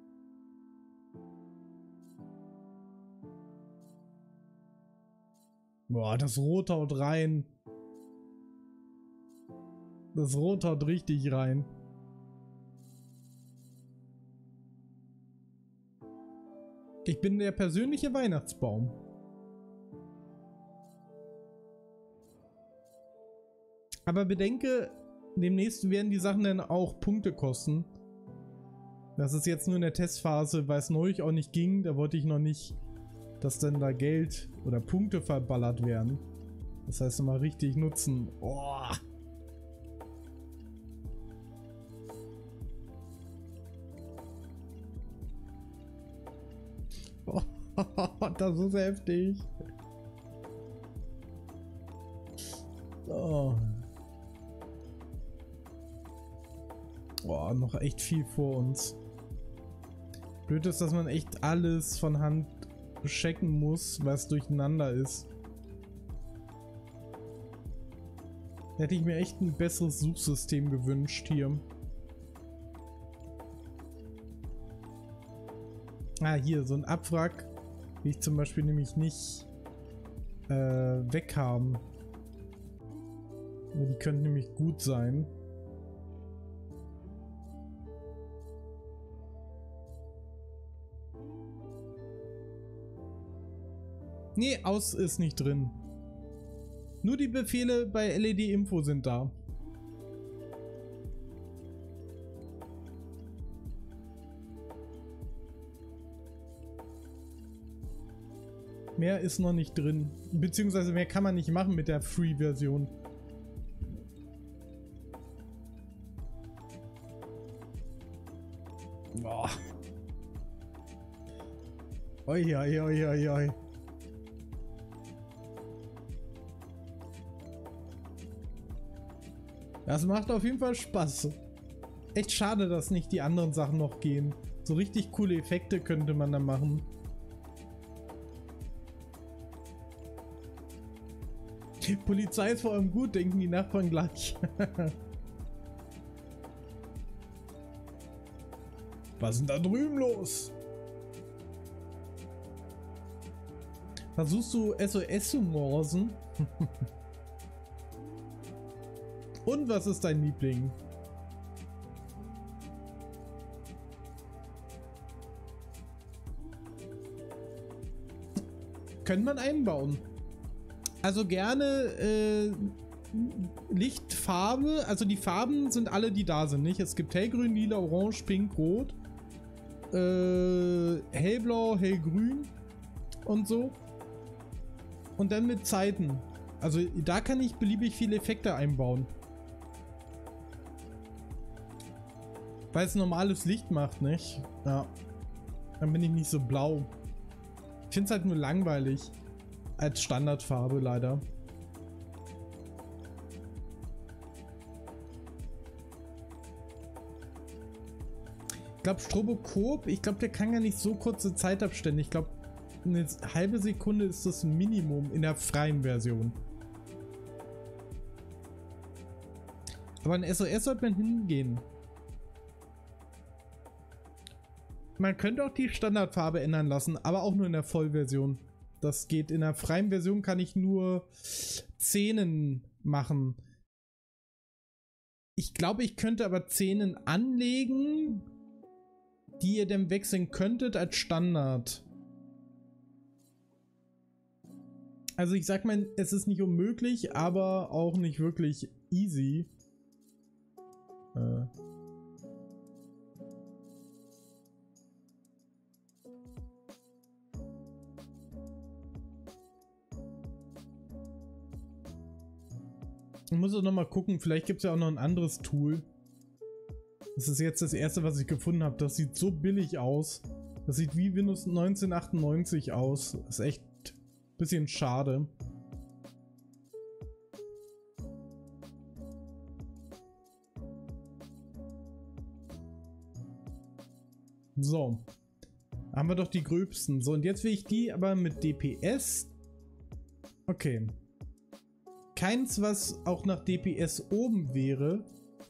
Boah, das Rot haut rein. Das Rot haut richtig rein. Ich bin der persönliche Weihnachtsbaum. Aber bedenke, demnächst werden die Sachen dann auch Punkte kosten. Das ist jetzt nur in der Testphase, weil es neulich auch nicht ging. Da wollte ich noch nicht, dass dann da Geld oder Punkte verballert werden. Das heißt, mal richtig nutzen. Oh. Das ist heftig. Oh. Oh, noch echt viel vor uns. Blöd ist, dass man echt alles von Hand checken muss, weil es durcheinander ist. Hätte ich mir echt ein besseres Suchsystem gewünscht hier. Ah, hier, so ein Abwrack will ich zum Beispiel nämlich nicht äh, weghaben. Die könnten nämlich gut sein. Nee, aus ist nicht drin. Nur die Befehle bei L E D Info sind da. Mehr ist noch nicht drin. Beziehungsweise mehr kann man nicht machen mit der Free-Version. Boah. Oi, oi, oi, oi, oi. Das macht auf jeden Fall Spaß. Echt schade, dass nicht die anderen Sachen noch gehen. So richtig coole Effekte könnte man da machen. Polizei ist vor allem gut, denken die Nachbarn gleich. Was ist denn da drüben los? Versuchst du S O S zu morsen? Und was ist dein Liebling? Könnte man einbauen. Also gerne äh, Lichtfarbe, also die Farben sind alle, die da sind, nicht? Es gibt hellgrün, lila, orange, pink, rot, äh, hellblau, hellgrün und so. Und dann mit Zeiten. Also da kann ich beliebig viele Effekte einbauen. Weil es normales Licht macht, nicht? Ja. Dann bin ich nicht so blau. Ich finde es halt nur langweilig. Als Standardfarbe leider. Ich glaube Strobokop, ich glaube der kann ja nicht so kurze Zeitabstände. Ich glaube eine halbe Sekunde ist das Minimum in der freien Version. Aber in S O S sollte man hingehen. Man könnte auch die Standardfarbe ändern lassen, aber auch nur in der Vollversion. Das geht in der freien Version, kann ich nur Szenen machen. Ich glaube, ich könnte aber Szenen anlegen, die ihr dann wechseln könntet als Standard. Also ich sag mal, es ist nicht unmöglich, aber auch nicht wirklich easy. Äh. Ich muss auch noch mal gucken, vielleicht gibt es ja auch noch ein anderes Tool. Das ist jetzt das erste, was ich gefunden habe. Das sieht so billig aus. Das sieht wie Windows neunzehnhundertachtundneunzig aus. Das ist echt ein bisschen schade. So. Haben wir doch die gröbsten. So, und jetzt will ich die aber mit D P S. Okay. Keins, was auch nach D P S oben wäre.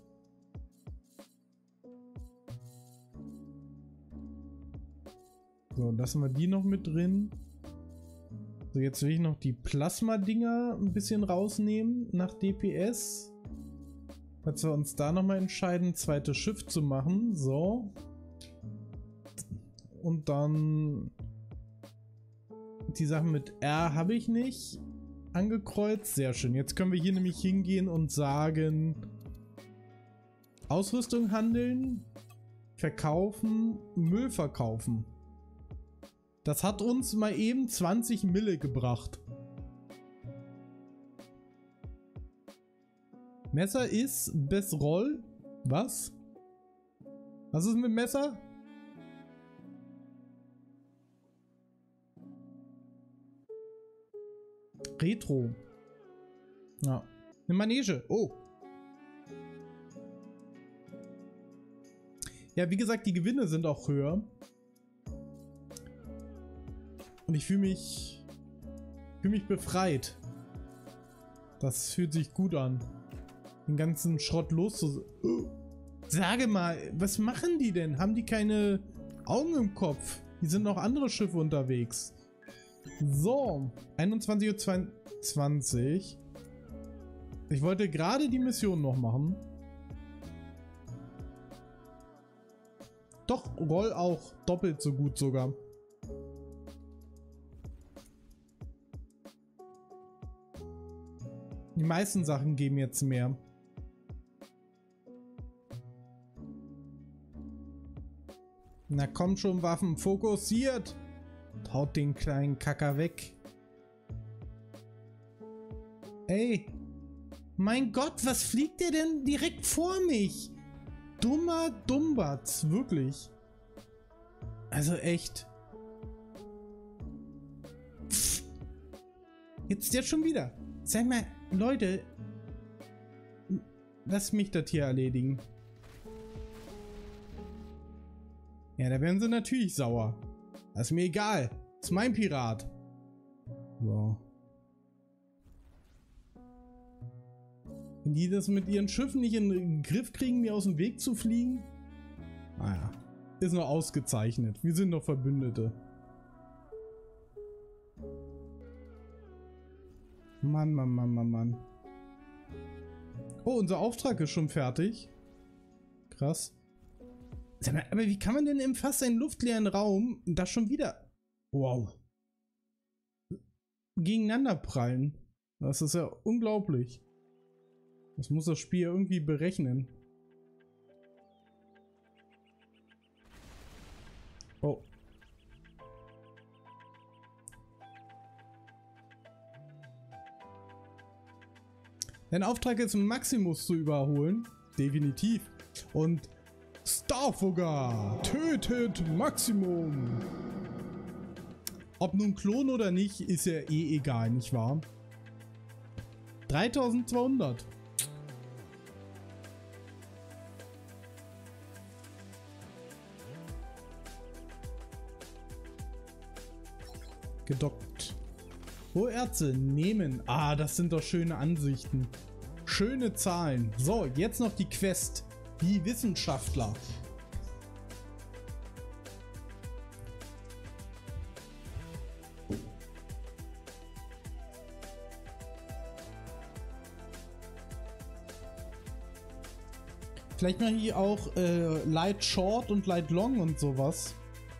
So, lassen wir die noch mit drin. So, jetzt will ich noch die Plasma-Dinger ein bisschen rausnehmen nach D P S. Falls wir uns da nochmal entscheiden, zweites Shift zu machen. So. Und dann die Sachen mit R habe ich nicht angekreuzt. Sehr schön. Jetzt können wir hier nämlich hingehen und sagen Ausrüstung handeln, verkaufen, Müll verkaufen. Das hat uns mal eben zwanzig Mille gebracht. Messer ist Besroll. Was? Was ist mit Messer? Retro. Ja. Eine Manege. Oh. Ja, wie gesagt, die Gewinne sind auch höher. Und ich fühle mich, fühle mich befreit. Das fühlt sich gut an. Den ganzen Schrott los. Oh. Sage mal, was machen die denn? Haben die keine Augen im Kopf? Hier sind noch andere Schiffe unterwegs. So, einundzwanzig Uhr zweiundzwanzig. Ich wollte gerade die Mission noch machen. Doch, Roll auch. Doppelt so gut sogar. Die meisten Sachen geben jetzt mehr. Na komm schon, Waffen, fokussiert! Haut den kleinen Kacker weg. Ey! Mein Gott, was fliegt der denn direkt vor mich? Dummer Dumbatz, wirklich. Also echt. Pff. Jetzt jetzt schon wieder. Sag mal, Leute, lass mich das hier erledigen. Ja, da werden sie natürlich sauer. Das ist mir egal. Das ist mein Pirat. So. Wenn die das mit ihren Schiffen nicht in den Griff kriegen, mir aus dem Weg zu fliegen? Naja, ist noch ausgezeichnet. Wir sind noch Verbündete. Mann, Mann, Mann, Mann, Mann. Oh, unser Auftrag ist schon fertig. Krass. Sag mal, aber wie kann man denn im fast einen luftleeren Raum das schon wieder... Wow. Gegeneinander prallen? Das ist ja unglaublich. Das muss das Spiel irgendwie berechnen. Oh. Dein Auftrag ist, Maximus zu überholen. Definitiv. Und Starfogger tötet Maximum. Ob nun Klon oder nicht, ist ja eh egal, nicht wahr? dreitausendzweihundert. Gedockt. Hohe Erze nehmen. Ah, das sind doch schöne Ansichten. Schöne Zahlen. So, jetzt noch die Quest. Die Wissenschaftler. Vielleicht mache ich auch äh, Light Short und Light Long und sowas.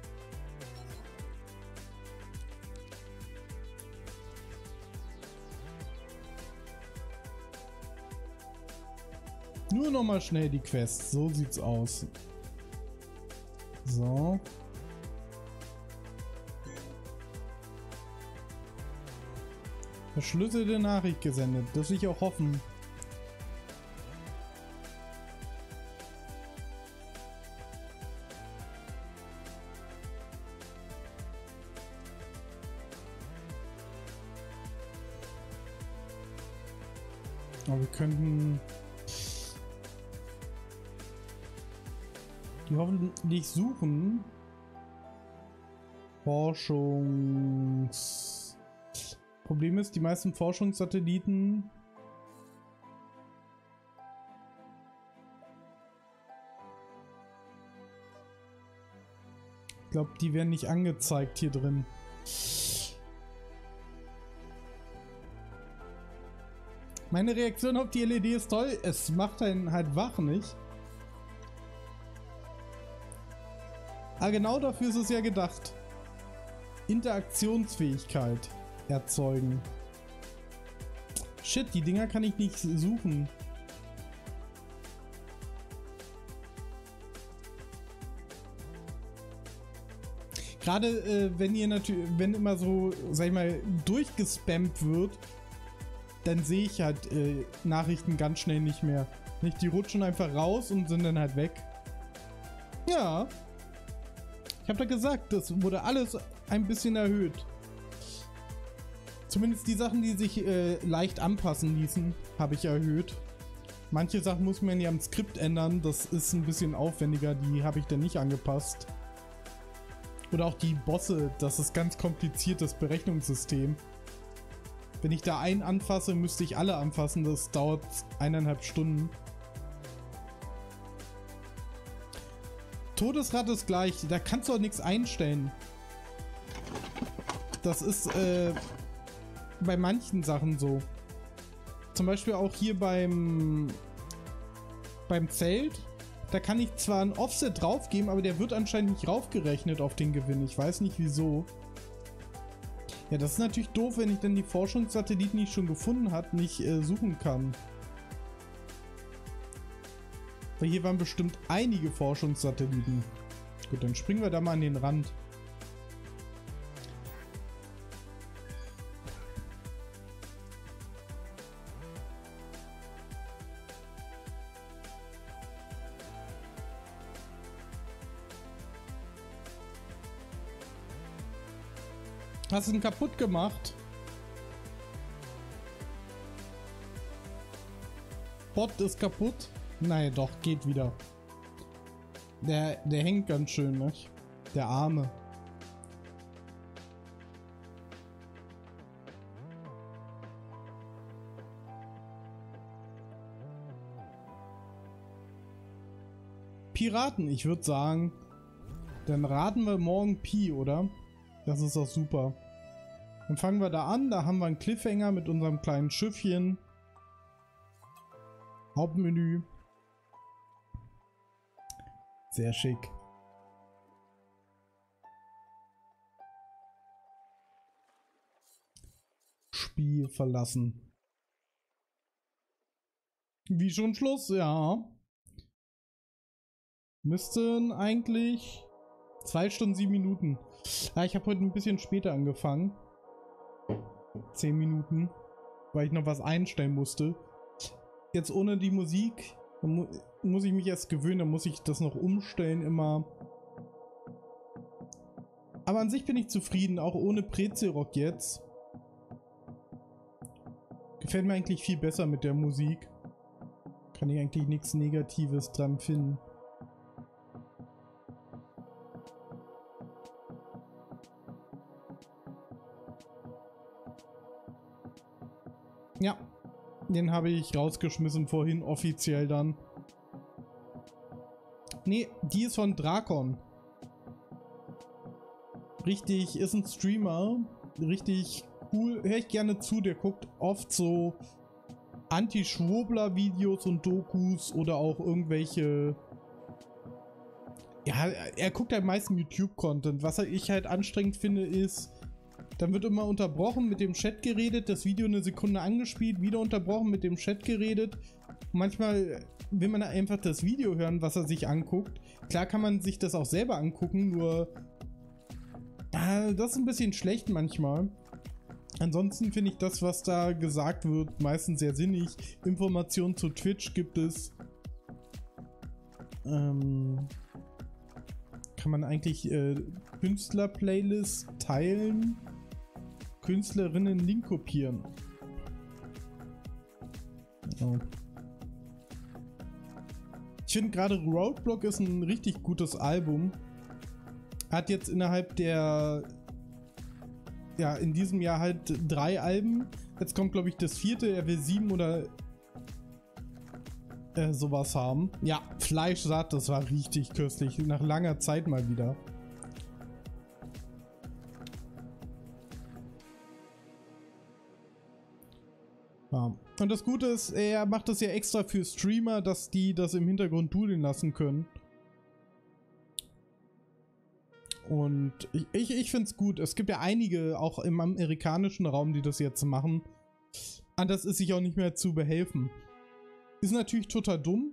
Nur noch mal schnell die Quest. So sieht's aus. So. Verschlüsselte Nachricht gesendet. Das will ich auch hoffen. Aber wir könnten... Die hoffentlich suchen. Forschungs... Problem ist, die meisten Forschungssatelliten... Ich glaube, die werden nicht angezeigt hier drin. Meine Reaktion auf die L E D ist toll. Es macht einen halt wach, nicht? Aber genau dafür ist es ja gedacht. Interaktionsfähigkeit erzeugen. Shit, die Dinger kann ich nicht suchen. Gerade äh, wenn ihr natürlich, wenn immer so, sag ich mal, durchgespammt wird, dann sehe ich halt äh, Nachrichten ganz schnell nicht mehr. Nicht, die rutschen einfach raus und sind dann halt weg. Ja. Ich habe da gesagt, das wurde alles ein bisschen erhöht. Zumindest die Sachen, die sich äh, leicht anpassen ließen, habe ich erhöht. Manche Sachen muss man ja am Skript ändern, das ist ein bisschen aufwendiger, die habe ich dann nicht angepasst. Oder auch die Bosse, das ist ganz kompliziert, das Berechnungssystem. Wenn ich da einen anfasse, müsste ich alle anfassen, das dauert eineinhalb Stunden. Todesrad ist gleich, da kannst du auch nichts einstellen. Das ist äh, bei manchen Sachen so. Zum Beispiel auch hier beim beim Zelt. Da kann ich zwar ein Offset draufgeben, aber der wird anscheinend nicht raufgerechnet auf den Gewinn. Ich weiß nicht wieso. Ja, das ist natürlich doof, wenn ich dann die Forschungssatelliten, die ich schon gefunden habe, nicht äh, suchen kann. Weil hier waren bestimmt einige Forschungssatelliten. Gut, dann springen wir da mal an den Rand. Hast du ihn kaputt gemacht? Bot ist kaputt? Nein, doch, geht wieder. Der, der hängt ganz schön, nicht? Der Arme. Piraten, ich würde sagen, dann raten wir morgen Pi, oder? Das ist doch super. Dann fangen wir da an, da haben wir einen Cliffhanger mit unserem kleinen Schiffchen. Hauptmenü. Sehr schick. Spiel verlassen. Wie schon Schluss, ja. Müssten eigentlich zwei Stunden, sieben Minuten. Ja, ich habe heute ein bisschen später angefangen. Zehn Minuten, weil ich noch was einstellen musste. Jetzt ohne die Musik, dann mu muss ich mich erst gewöhnen, dann muss ich das noch umstellen immer. Aber an sich bin ich zufrieden, auch ohne Brezelrock jetzt. Gefällt mir eigentlich viel besser mit der Musik. Kann ich eigentlich nichts Negatives dran finden. Ja, den habe ich rausgeschmissen vorhin, offiziell dann. Nee, die ist von Drakon. Richtig, ist ein Streamer. Richtig cool, höre ich gerne zu. Der guckt oft so Anti-Schwurbler-Videos und Dokus oder auch irgendwelche... Ja, er guckt halt meistens YouTube-Content. Was ich halt anstrengend finde ist... Dann wird immer unterbrochen, mit dem Chat geredet, das Video eine Sekunde angespielt, wieder unterbrochen, mit dem Chat geredet. Manchmal will man einfach das Video hören, was er sich anguckt. Klar kann man sich das auch selber angucken, nur äh, das ist ein bisschen schlecht manchmal. Ansonsten finde ich das, was da gesagt wird, meistens sehr sinnig. Informationen zu Twitch gibt es. Ähm, kann man eigentlich äh, Künstler-Playlists teilen? Künstlerinnen Link kopieren. Oh. Ich finde gerade Roadblock ist ein richtig gutes Album. Hat jetzt innerhalb der ja, in diesem Jahr halt drei Alben. Jetzt kommt, glaube ich, das vierte. Er will sieben oder äh, sowas haben. Ja, Fleischsaat, das war richtig köstlich. Nach langer Zeit mal wieder. Ja. Und das Gute ist, er macht das ja extra für Streamer, dass die das im Hintergrund dudeln lassen können. Und ich, ich, ich finde es gut. Es gibt ja einige, auch im amerikanischen Raum, die das jetzt machen. Anders ist sich auch nicht mehr zu behelfen. Ist natürlich total dumm.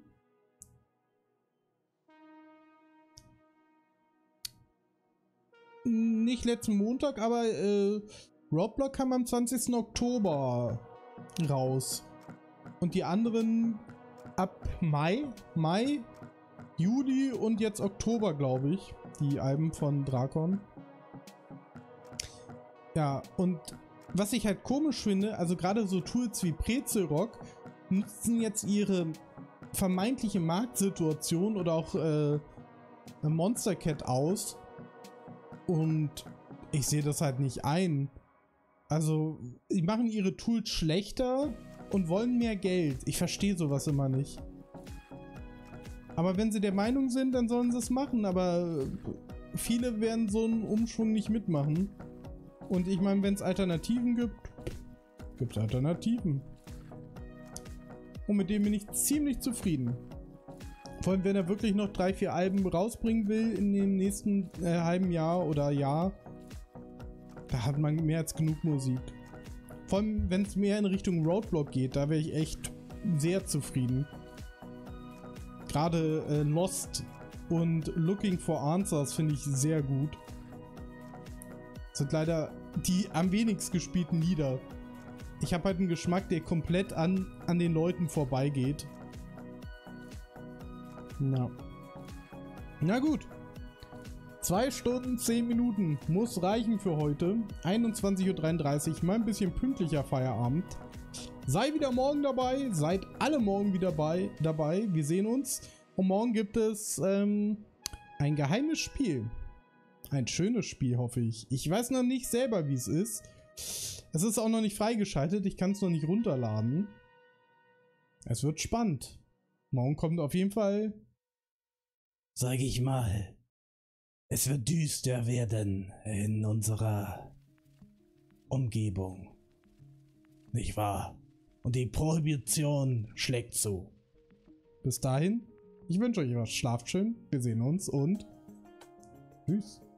Nicht letzten Montag, aber äh, Roadblock kam am zwanzigsten Oktober raus. Und die anderen ab Mai, Mai, Juli und jetzt Oktober, glaube ich. Die Alben von Drakon. Ja, und was ich halt komisch finde, also gerade so Tools wie Brezelrock nutzen jetzt ihre vermeintliche Marktsituation oder auch äh, Monster Cat aus. Und ich sehe das halt nicht ein. Also, die machen ihre Tools schlechter und wollen mehr Geld. Ich verstehe sowas immer nicht. Aber wenn sie der Meinung sind, dann sollen sie es machen. Aber viele werden so einen Umschwung nicht mitmachen. Und ich meine, wenn es Alternativen gibt, gibt es Alternativen. Und mit denen bin ich ziemlich zufrieden. Vor allem, wenn er wirklich noch drei, vier Alben rausbringen will in dem nächsten äh, halben Jahr oder Jahr, da hat man mehr als genug Musik. Vor allem, wenn es mehr in Richtung Roadblock geht, da wäre ich echt sehr zufrieden. Gerade äh, Lost und Looking for Answers finde ich sehr gut. Das sind leider die am wenigst gespielten Lieder. Ich habe halt einen Geschmack, der komplett an, an den Leuten vorbeigeht. Na. Na gut. Zwei Stunden, zehn Minuten muss reichen für heute. einundzwanzig Uhr dreiunddreißig, mal ein bisschen pünktlicher Feierabend. Sei wieder morgen dabei, seid alle morgen wieder bei, dabei. Wir sehen uns. Und morgen gibt es ähm, ein geheimes Spiel. Ein schönes Spiel, hoffe ich. Ich weiß noch nicht selber, wie es ist. Es ist auch noch nicht freigeschaltet. Ich kann es noch nicht runterladen. Es wird spannend. Morgen kommt auf jeden Fall sag ich mal, es wird düster werden in unserer Umgebung. Nicht wahr? Und die Prohibition schlägt zu. Bis dahin, ich wünsche euch was. Schlaft schön, wir sehen uns und tschüss.